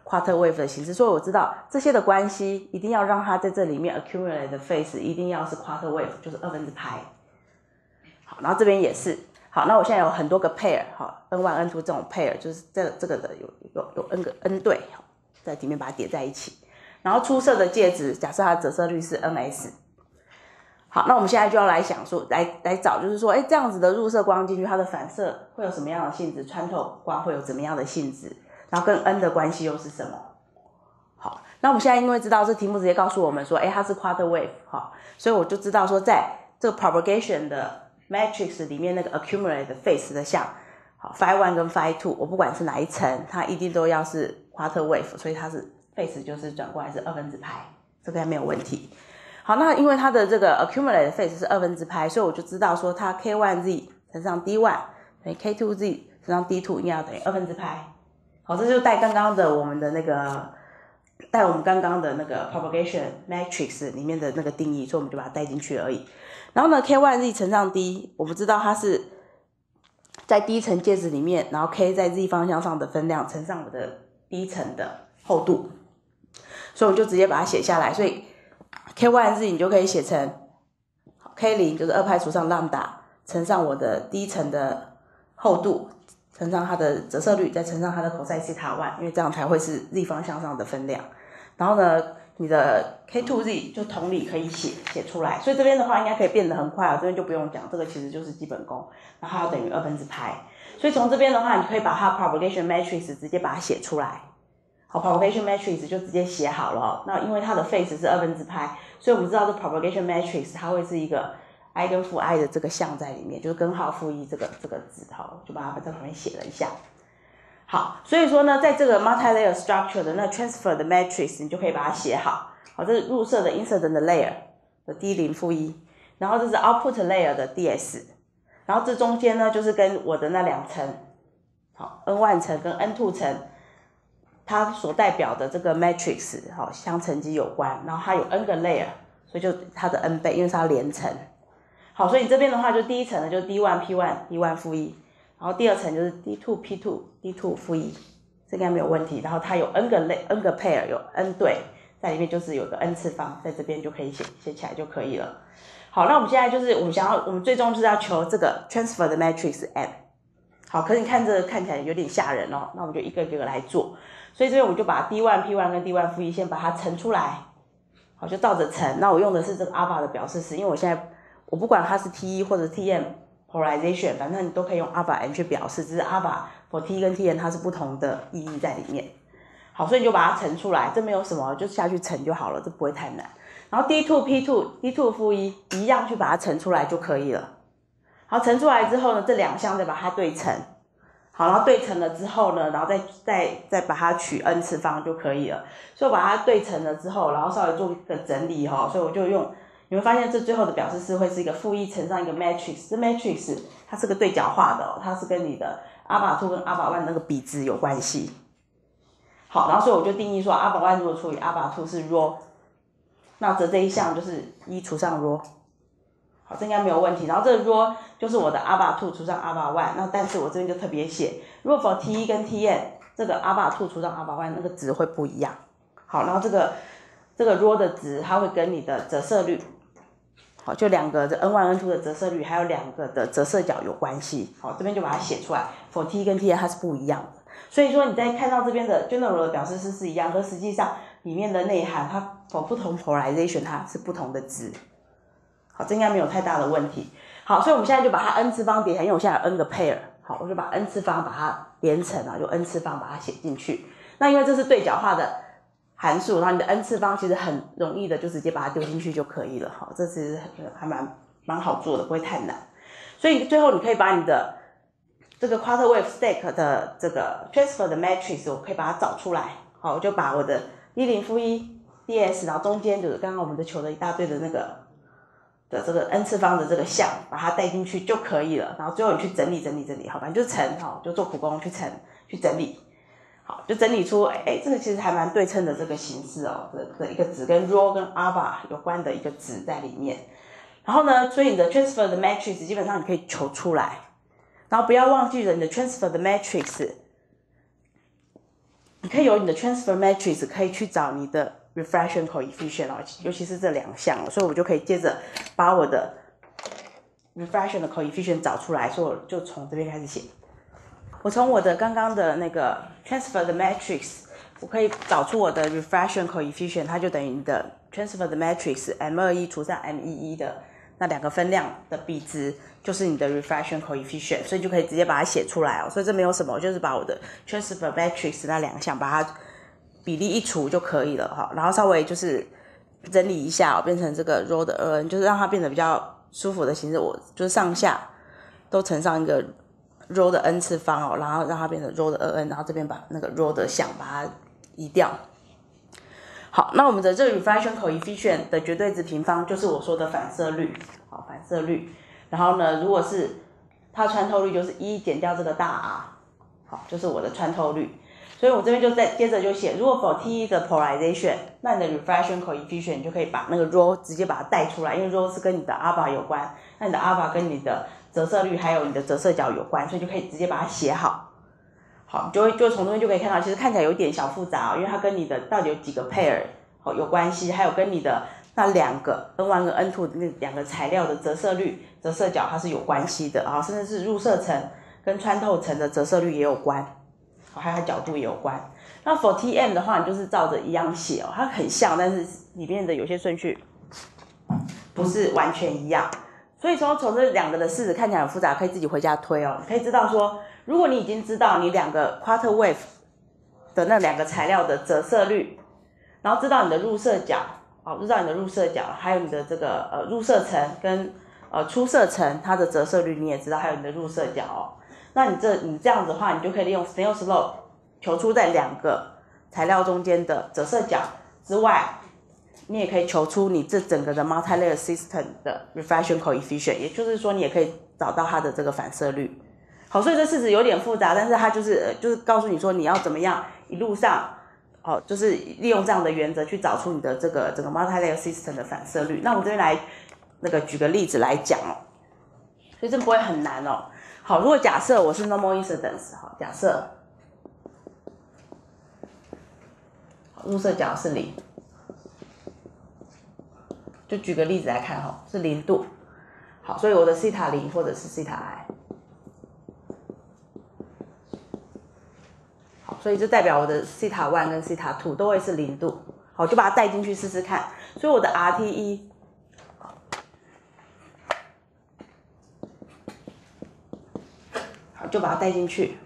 quarter wave 的形式，所以我知道这些的关系一定要让它在这里面 accumulate 的 phase 一定要是 quarter wave， 就是2/2。好，然后这边也是。好，那我现在有很多个 pair， 好 ，n1、n2 这种 pair， 就是这个的有 n 个 n 对，在里面把它叠在一起。然后出色的介质，假设它的折射率是 ns。好，那我们现在就要来想说，来找，就是说，这样子的入射光进去，它的反射会有什么样的性质？穿透光会有怎么样的性质？然后跟 n 的关系又是什么？好，那我们现在因为知道这题目直接告诉我们说，它是 quarter wave， 好，所以我就知道说，在这个 propagation 的 matrix 里面那个 accumulate phase 的像，好 phi1 跟 phi2， 我不管是哪一层，它一定都要是 quarter wave， 所以它是 phase 就是转过来是2/2，这个还没有问题。好，那因为它的这个 accumulate phase 是2/2，所以我就知道说它 k1z 乘上 d1 等于 k2z 乘上 d2 应该要等于2/2。好，这就带刚刚的我们的那个，带我们刚刚的那个 propagation matrix 里面的那个定义，所以我们就把它带进去而已。然后呢 k1z 乘上 d， 我们知道它是在第一层介质里面，然后 k 在 z 方向上的分量乘上我的第一层的厚度，所以我们就直接把它写下来。所以 k1z 你就可以写成 k0 就是2派除上 lambda 乘上我的第一层的厚度，乘上它的折射率，再乘上它的 cosine theta 1，因为这样才会是 z 方向上的分量。然后呢，你的 k2z 就同理可以写出来，所以这边的话应该可以变得很快，这边就不用讲，这个其实就是基本功，然后它要等于2/2。所以从这边的话，你可以把它 propagation matrix 直接把它写出来。好 ，propagation matrix 就直接写好了。那因为它的 phase 是2/2，所以我们知道这 propagation matrix 它会是一个 i 跟负 i 的这个项在里面，就是根号负1这个值，好，就把它在旁边写了一下。好，所以说呢，在这个 multi-layer structure 的那 transfer 的 matrix， 你就可以把它写好。好，这是入射的 incident 的 layer 的 d0 负1，然后这是 output layer 的 ds， 然后这中间呢就是跟我的那两层，好 n1 层跟 n2 层，它所代表的这个 matrix 好相乘积有关，然后它有 n 个 layer， 所以就它的 n 倍，因为是它连层。好，所以你这边的话就第一层呢就是 d1 p1 d1 负1。然后第二层就是 d2 p2 d2 负1，这应该没有问题。然后它有 n 个 pair， 有 n 对在里面，就是有个 n 次方，在这边就可以写起来就可以了。好，那我们现在就是我们最终就是要求这个 transfer 的 matrix n。好，可是你看这个看起来有点吓人哦，那我们就一个一个来做。所以这边我们就把 d1 p1 跟 d1 负1先把它乘出来，好，就照着乘。那我用的是这个 alpha 的表示式，因为我现在我不管它是 T1 或者 Tm。polarization 反正你都可以用 alpha n 去表示，只是 alpha for t 跟 tn 它是不同的意义在里面。好，所以你就把它乘出来，这没有什么，就下去乘就好了，这不会太难。然后 d2 p2 d2 负1一样去把它乘出来就可以了。好，乘出来之后呢，这两项再把它对乘。好，然后对乘了之后呢，然后再把它取 n 次方就可以了。所以我把它对乘了之后，然后稍微做一个整理哈，所以我就用。你会发现这最后的表示式会是一个负1乘上一个 matrix， 这 matrix 它是个对角化的哦，它是跟你的 alpha 2跟 alpha 1那个比值有关系。好，然后所以我就定义说 alpha 1如果除以 alpha 2是 rho， 那这一项就是1除上 rho。好，这应该没有问题。然后这个 rho 就是我的 alpha 2除上 alpha 1，那但是我这边就特别写，如果 for T1 跟 Tn 这个 alpha 2除上 alpha 1那个值会不一样。好，然后这个 rho 的值它会跟你的折射率。好，就两个这 n1 n2 的折射率，还有两个的折射角有关系。好，这边就把它写出来 ，for T 跟 Tn 它是不一样的。所以说你在看到这边的 general 的表示式是一样，可实际上里面的内涵它 for 不同 polarization 它是不同的值。好，这应该没有太大的问题。好，所以我们现在就把它 n 次方叠起来，因为我现在有 n 个 pair。好，我就把 n 次方把它连成啊，就 n 次方把它写进去。那因为这是对角化的函数，然后你的 n 次方其实很容易的就直接把它丢进去就可以了。好，这其实还蛮好做的，不会太难。所以最后你可以把你的这个 quarter wave stack 的这个 transfer 的 matrix 我可以把它找出来。好，我就把我的 d0 负1 ds， 然后中间就是刚刚我们的求了一大堆的那个的这个 n 次方的这个项，把它带进去就可以了。然后最后你去整理，好，反正就是乘，好，就做苦工去乘去整理。好，就整理出，这个其实还蛮对称的这个形式哦，的一个值跟 rho 跟 alpha 有关的一个值在里面。然后呢，所以你的 transfer 的 matrix 基本上你可以求出来，然后不要忘记了你的 transfer 的 matrix， 你可以有你的 transfer matrix 可以去找你的 refraction coefficient 哦，尤其是这两项哦，所以我就可以接着把我的 refraction 的 coefficient 找出来，所以我就从这边开始写。我从我的刚刚的那个 transfer 的 matrix， 我可以找出我的 refraction coefficient， 它就等于你的 transfer 的 matrix M21 除上 M11的那两个分量的比值，就是你的 refraction coefficient， 所以就可以直接把它写出来哦。所以这没有什么，我就是把我的 transfer matrix 那两项把它比例一除就可以了哈。然后稍微就是整理一下哦，变成这个 rho 的 2n， 就是让它变得比较舒服的形式。我就是上下都乘上一个 rho 的 n 次方哦，然后让它变成 rho 的 2n， 然后这边把那个 rho 的项把它移掉。好，那我们的这个 refraction coefficient 的绝对值平方就是我说的反射率，好，反射率。然后呢，如果是它穿透率就是1减掉这个大 R， 好，就是我的穿透率。所以我这边就接着就写，如果 for T 的 polarization， 那你的 refraction coefficient 你就可以把那个 rho 直接把它带出来，因为 rho 是跟你的 alpha 有关，那你的 alpha 跟你的折射率还有你的折射角有关，所以就可以直接把它写好。好，就从这边就可以看到，其实看起来有点小复杂哦，因为它跟你的到底有几个 pair 好有关系，还有跟你的那两个 N1 跟 N2 的那两个材料的折射率、折射角它是有关系的啊，甚至是入射层跟穿透层的折射率也有关，好，还有它角度也有关。那 for TM 的话，你就是照着一样写哦，它很像，但是里面的有些顺序不是完全一样。所以说从这两个的式子看起来很复杂，可以自己回家推哦。你可以知道说，如果你已经知道你两个 quarter wave 的那两个材料的折射率，然后知道你的入射角，好，知道你的入射角，还有你的这个入射层跟出射层它的折射率你也知道，还有你的入射角哦。那你这样子的话，你就可以利用 Snell's law 求出在两个材料中间的折射角之外。你也可以求出你这整个的 multi-layer system 的 refraction coefficient， 也就是说你也可以找到它的这个反射率。好，所以这式子有点复杂，但是它就是告诉你说你要怎么样一路上，就是利用这样的原则去找出你的这个整个 multi-layer system 的反射率。那我们这边来举个例子来讲哦，所以这不会很难哦。好，如果假设我是 normal incidence， 好，假设入射角是0。就举个例子来看哈，是0度，好，所以我的西塔0或者是西塔 i， 好，所以就代表我的西塔1跟西塔2都会是0度，好，就把它带进去试试看，所以我的 RT1， 好，就把它带进去。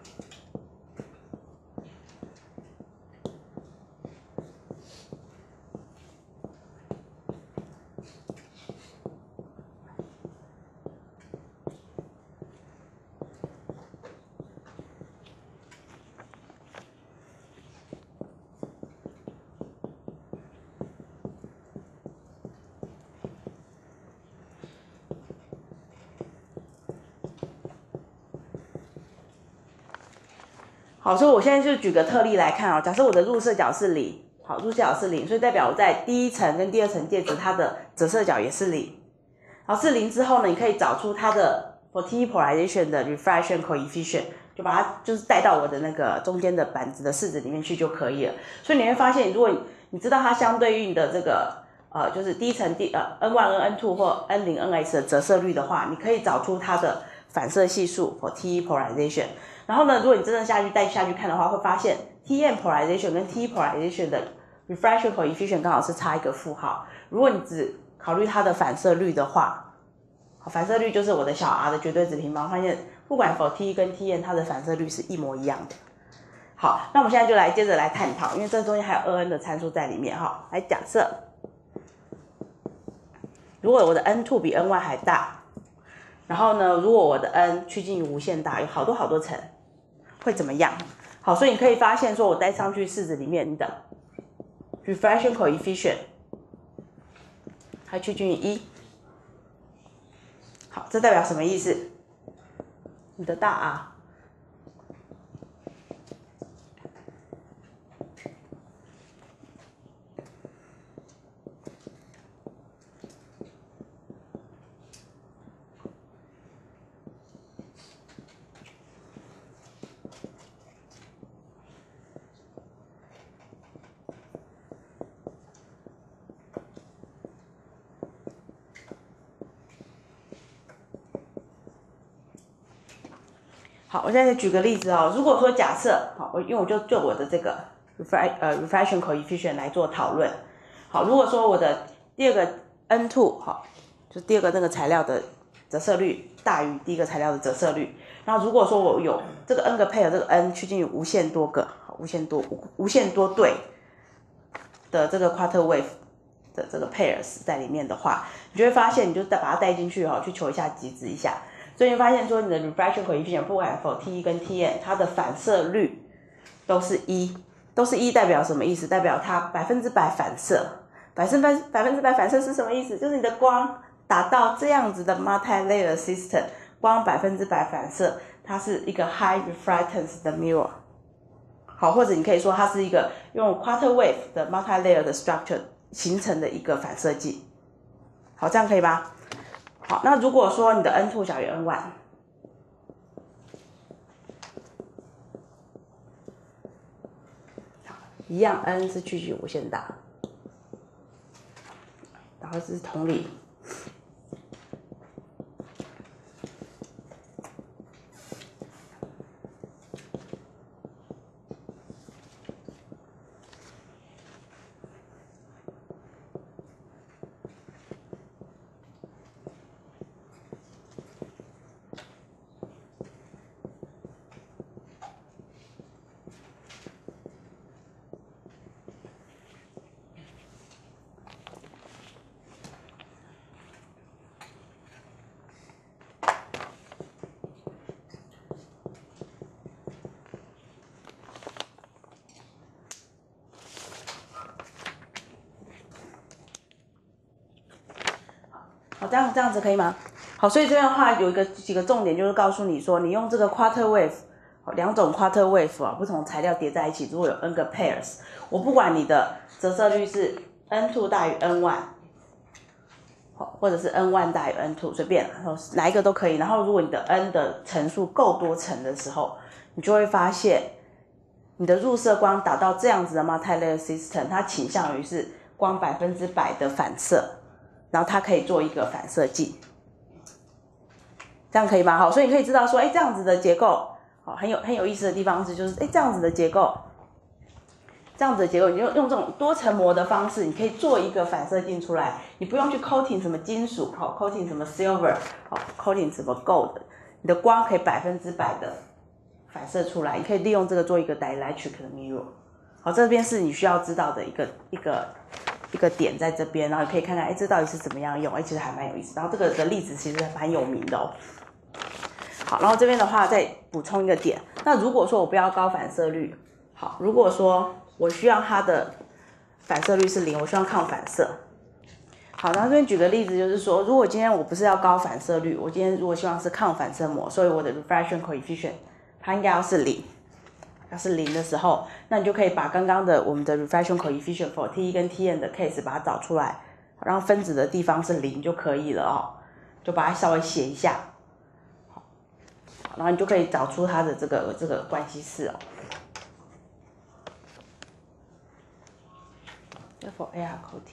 好，所以我现在就举个特例来看哦。假设我的入射角是0，好，入射角是0，所以代表我在第一层跟第二层介质它的折射角也是0。好，是0之后呢，你可以找出它的 for T polarization 的 refraction coefficient， 就把它就是带到我的那个中间的板子的式子里面去就可以了。所以你会发现，如果你知道它相对应的这个就是第一层N1 N2 或 N0 NS 的折射率的话，你可以找出它的反射系数 for T polarization。然后呢，如果你真的带下去看的话，会发现 TM polarization 跟 T polarization 的 refraction coefficient 刚好是差一个负号。如果你只考虑它的反射率的话，反射率就是我的小 r 的绝对值平方，发现不管 for T 跟 TM 它的反射率是一模一样的。好，那我们现在就接着来探讨，因为这中间还有 2n 的参数在里面哈。来假设，如果我的 N2 比 N1 还大，然后呢，如果我的 N 趋近于无限大，有好多层，会怎么样？好，所以你可以发现说，我带上去式子里面的 refraction coefficient 它趋近于1。好，这代表什么意思？你的大 R 好，我现在举个例子哦。如果说假设，好，因为我就我的这个refraction coefficient 来做讨论。好，如果说我的第二个 N2， 好，就第二个那个材料的折射率大于第一个材料的折射率。然后如果说我有这个 N 个 pair， 这个 N 趋近于无限多个，无限多对的这个 quarter wave 的这个 pairs 在里面的话，你就会发现，你就把它带进去去求一下极值一下。所以你发现说你的 refraction coefficient 不管 for T1 跟 Tn， 它的反射率都是1，都是1代表什么意思？代表它100%反射。100%反射是什么意思？就是你的光打到这样子的 multi-layer system， 光100%反射，它是一个 high reflectance 的 mirror。好，或者你可以说它是一个用 quarter wave 的 multi-layer 的 structure 形成的一个反射镜。好，这样可以吧？好，那如果说你的 N2 小于 N1， 一样 N 是趋近无限大，然后这是同理。好，这样子可以吗？好，所以这边的话有几个重点，就是告诉你说，你用这个 quarter wave， 两种 quarter wave 不同材料叠在一起，如果有 N 个 pairs， 我不管你的折射率是 N2 大于 N1， 或者是 N1 大于 N2， 随便哪一个都可以。然后如果你的 N 的层数够多层的时候，你就会发现你的入射光打到这样子的 multi-layer system， 它倾向于是光100%的反射。然后它可以做一个反射镜，这样可以吗？好，所以你可以知道说，这样子的结构，好，很有意思的地方是，就是这样子的结构，你用这种多层膜的方式，你可以做一个反射镜出来，你不用去 coating 什么金属，好 ，coating 什么 silver， 好 ，coating 什么 gold， 你的光可以100%的反射出来，你可以利用这个做一个 dielectric 的 mirror。好，这边是你需要知道的一个点在这边，然后你可以看看，这到底是怎么样用，其实还蛮有意思。然后这个的例子其实蛮有名的哦。好，然后这边的话再补充一个点，那如果说我不要高反射率，好，如果说我需要它的反射率是0，我需要抗反射。好，然后这边举个例子，就是说，如果今天我不是要高反射率，我今天如果希望是抗反射膜，所以我的 refraction coefficient 它应该要是0。要是0的时候，那你就可以把刚刚的我们的 refraction coefficient for T1 跟 Tn 的 case 把它找出来，让分子的地方是0就可以了哦，就把它稍微写一下，好，然后你就可以找出它的这个关系式哦。for AR coating。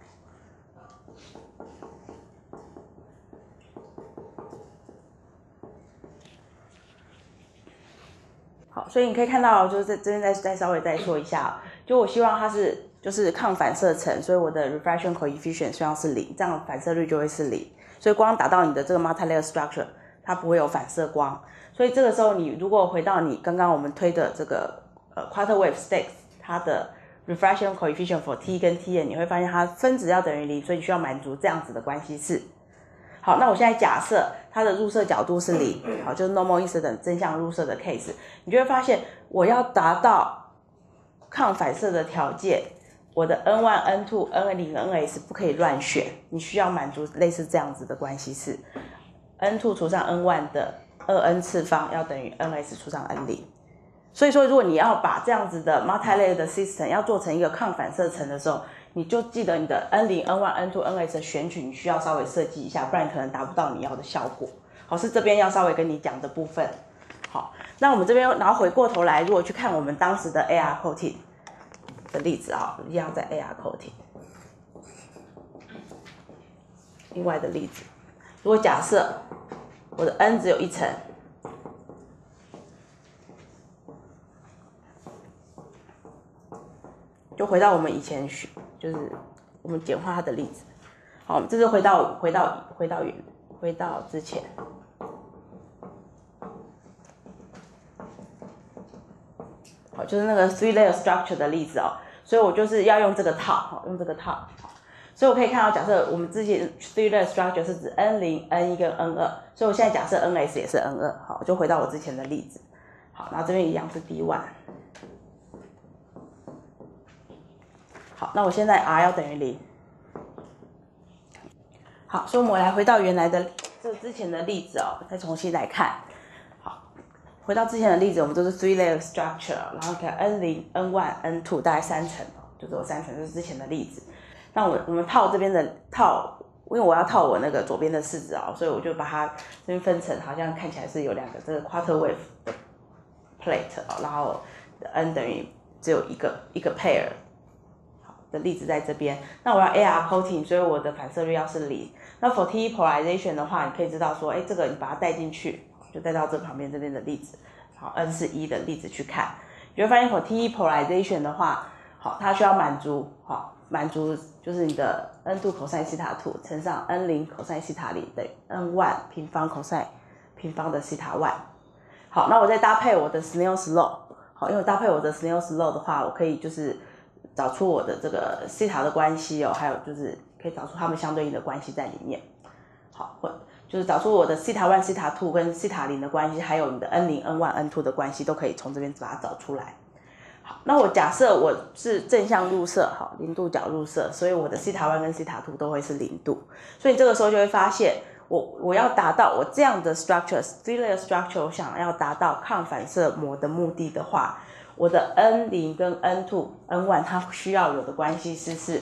好，所以你可以看到，就是这边再稍微再说一下，就我希望它是就是抗反射层，所以我的 refraction coefficient 希望是0，这样反射率就会是0，所以光打到你的这个 multi-layer structure， 它不会有反射光，所以这个时候你如果回到你刚刚我们推的这个quarter wave stakes， 它的 refraction coefficient for T 跟 Tn， 你会发现它分子要等于0，所以你需要满足这样子的关系式。好，那我现在假设它的入射角度是0，好，就是 normal incident 真相入射的 case， 你就会发现我要达到抗反射的条件，我的 N1、N2、N0、Ns 不可以乱选，你需要满足类似这样子的关系式 ，N2 除上 N1 的2N 次方要等于 Ns 除上 N0。所以说，如果你要把这样子的 multi-layer 的 system 要做成一个抗反射层的时候，你就记得你的 N0、N1、N2、Ns 的选取，你需要稍微设计一下，不然可能达不到你要的效果。好，是这边要稍微跟你讲的部分。好，那我们这边然后回过头来，如果去看我们当时的 AR coating 的例子啊，一样在 AR coating。另外的例子，如果假设我的 N 只有1层， 就回到我们以前就是我们简化它的例子。好，这是回到之前。好，就是那个 three layer structure 的例子哦，所以我就是要用这个套，用这个套。所以我可以看到，假设我们之前 three layer structure 是指 N0、N1 跟 N2，所以我现在假设 NS 也是 N2，好，就回到我之前的例子。好，然后这边一样是 D1。好，那我现在 R 要等于0。好，所以我们来回到原来的这之前的例子哦，再重新来看。好，回到之前的例子，我们都是 three layer structure， 然后看 N0、N1、N2 大概3层哦，就是有3层，就是之前的例子。那我们套这边的套，因为我要套我那个左边的式子哦，所以我就把它这边分成，好像看起来是有2个这个 quarter wave 的 plate 哦，然后 N 等于只有一个 pair 好的例子在这边。那我要 AR coating， 所以我的反射率要是0。那 for TE polarization 的话，你可以知道说，这个你把它带进去，就带到这旁边这边的例子，好 N 是1的例子去看，你会发现 for TE polarization 的话，好，它需要满足就是你的 N2 cosine 西塔2乘上 N0 cosine 西塔0等于 N1 平方 cosine 平方的西塔1。好，那我再搭配我的 Snell's law， 好，因为我搭配我的 Snell's law 的话，我可以就是找出我的这个西塔的关系哦，还有就是可以找出它们相对应的关系在里面。好，就是找出我的西塔1、西塔2跟西塔0的关系，还有你的 N0、N1、N2 的关系，都可以从这边把它找出来。好，那我假设我是正向入射，好，0度角入射，所以我的西塔1跟西塔2都会是0度，所以这个时候就会发现，我要达到我这样的 structure three layer structure， 我想要达到抗反射膜的目的的话，我的 N0 跟 N2、N1 它需要有的关系是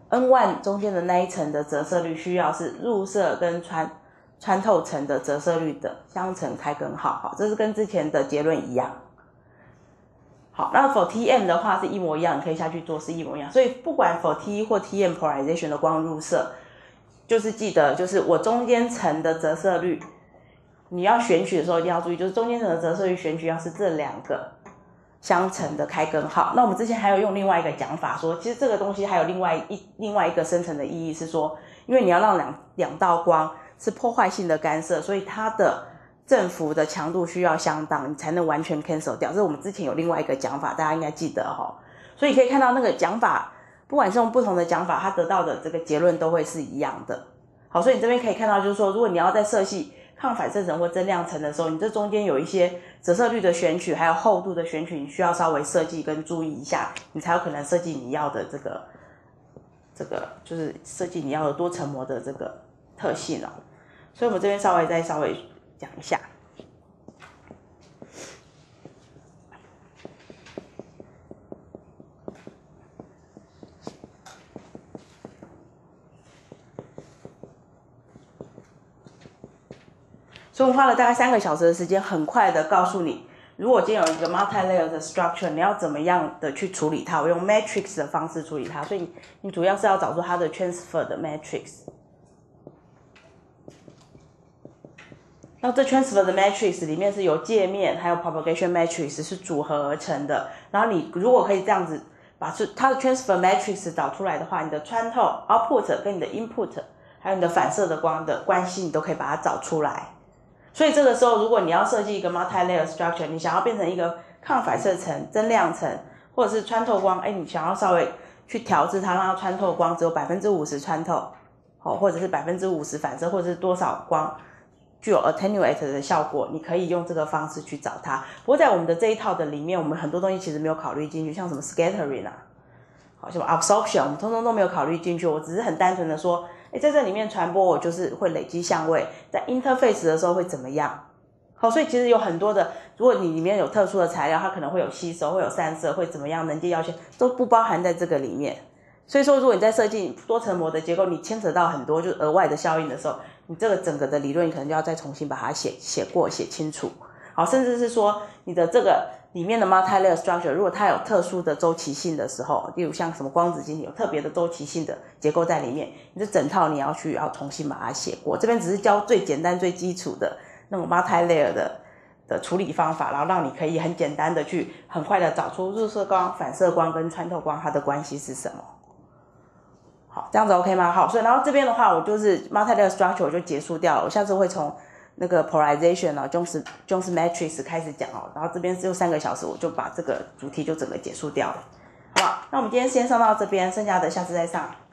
N1 中间的那一层的折射率需要是入射跟穿透层的折射率的相乘开根号，好，这是跟之前的结论一样。好，那 for TM 的话是一模一样，你可以下去做是一模一样，所以不管 for TE 或 TM polarization 的光入射，就是记得就是我中间层的折射率，你要选取的时候一定要注意，就是中间层的折射率选取要是这2个相乘的开根号。那我们之前还有用另外一个讲法说，其实这个东西还有另外一个深层的意义是说，因为你要让两道光是破坏性的干涉，所以它的振幅的强度需要相当，你才能完全 cancel 掉。这是我们之前有另外一个讲法，大家应该记得齁。所以可以看到那个讲法，不管是用不同的讲法，它得到的这个结论都会是一样的。好，所以你这边可以看到，就是说，如果你要在设计抗反射层或增亮层的时候，你这中间有一些折射率的选取，还有厚度的选取，你需要稍微设计跟注意一下，你才有可能设计你要的这个就是设计你要的多层膜的这个特性哦。所以我们这边稍微讲一下。所以我们花了大概3个小时的时间，很快的告诉你，如果今天有一个 multi-layer 的 structure， 你要怎么样的去处理它，我用 matrix 的方式处理它，所以你主要是要找出它的 transfer 的 matrix。那这 transfer 的 matrix 里面是由界面还有 propagation matrix 是组合而成的，然后你如果可以这样子把它的 transfer matrix 找出来的话，你的穿透 output 跟你的 input 还有你的反射的光的关系，你都可以把它找出来。所以这个时候如果你要设计一个 multi-layer structure， 你想要变成一个抗反射层、增亮层或者是穿透光，你想要稍微去调制它，让它穿透光只有 50% 穿透，或者是 50% 反射，或者是多少光具有 attenuate 的效果，你可以用这个方式去找它。不过在我们的这一套的里面，我们很多东西其实没有考虑进去，像什么 scattering 啊，好，什么 absorption， 我们通通都没有考虑进去。我只是很单纯的说，在这里面传播我就是会累积相位，在 interface 的时候会怎么样？好，所以其实有很多的，如果你里面有特殊的材料，它可能会有吸收，会有散射，会怎么样，能见要线都不包含在这个里面。所以说，如果你在设计多层膜的结构，你牵扯到很多就是额外的效应的时候，你这个整个的理论可能就要再重新把它写过、写清楚。好，甚至是说你的这个里面的 multi-layer structure， 如果它有特殊的周期性的时候，例如像什么光子晶体有特别的周期性的结构在里面，你这整套你要重新把它写过。这边只是教最简单、最基础的那种 multi-layer 的的处理方法，然后让你可以很简单的去很快的找出入射光、反射光跟穿透光它的关系是什么。好，这样子 OK 吗？好，所以然后这边的话，我就是 multi-layer structure 我就结束掉了。我下次会从那个 polarization 啊 Jones matrix 开始讲哦，然后这边只有3个小时，我就把这个主题就整个结束掉了，好不好？那我们今天先上到这边，剩下的下次再上。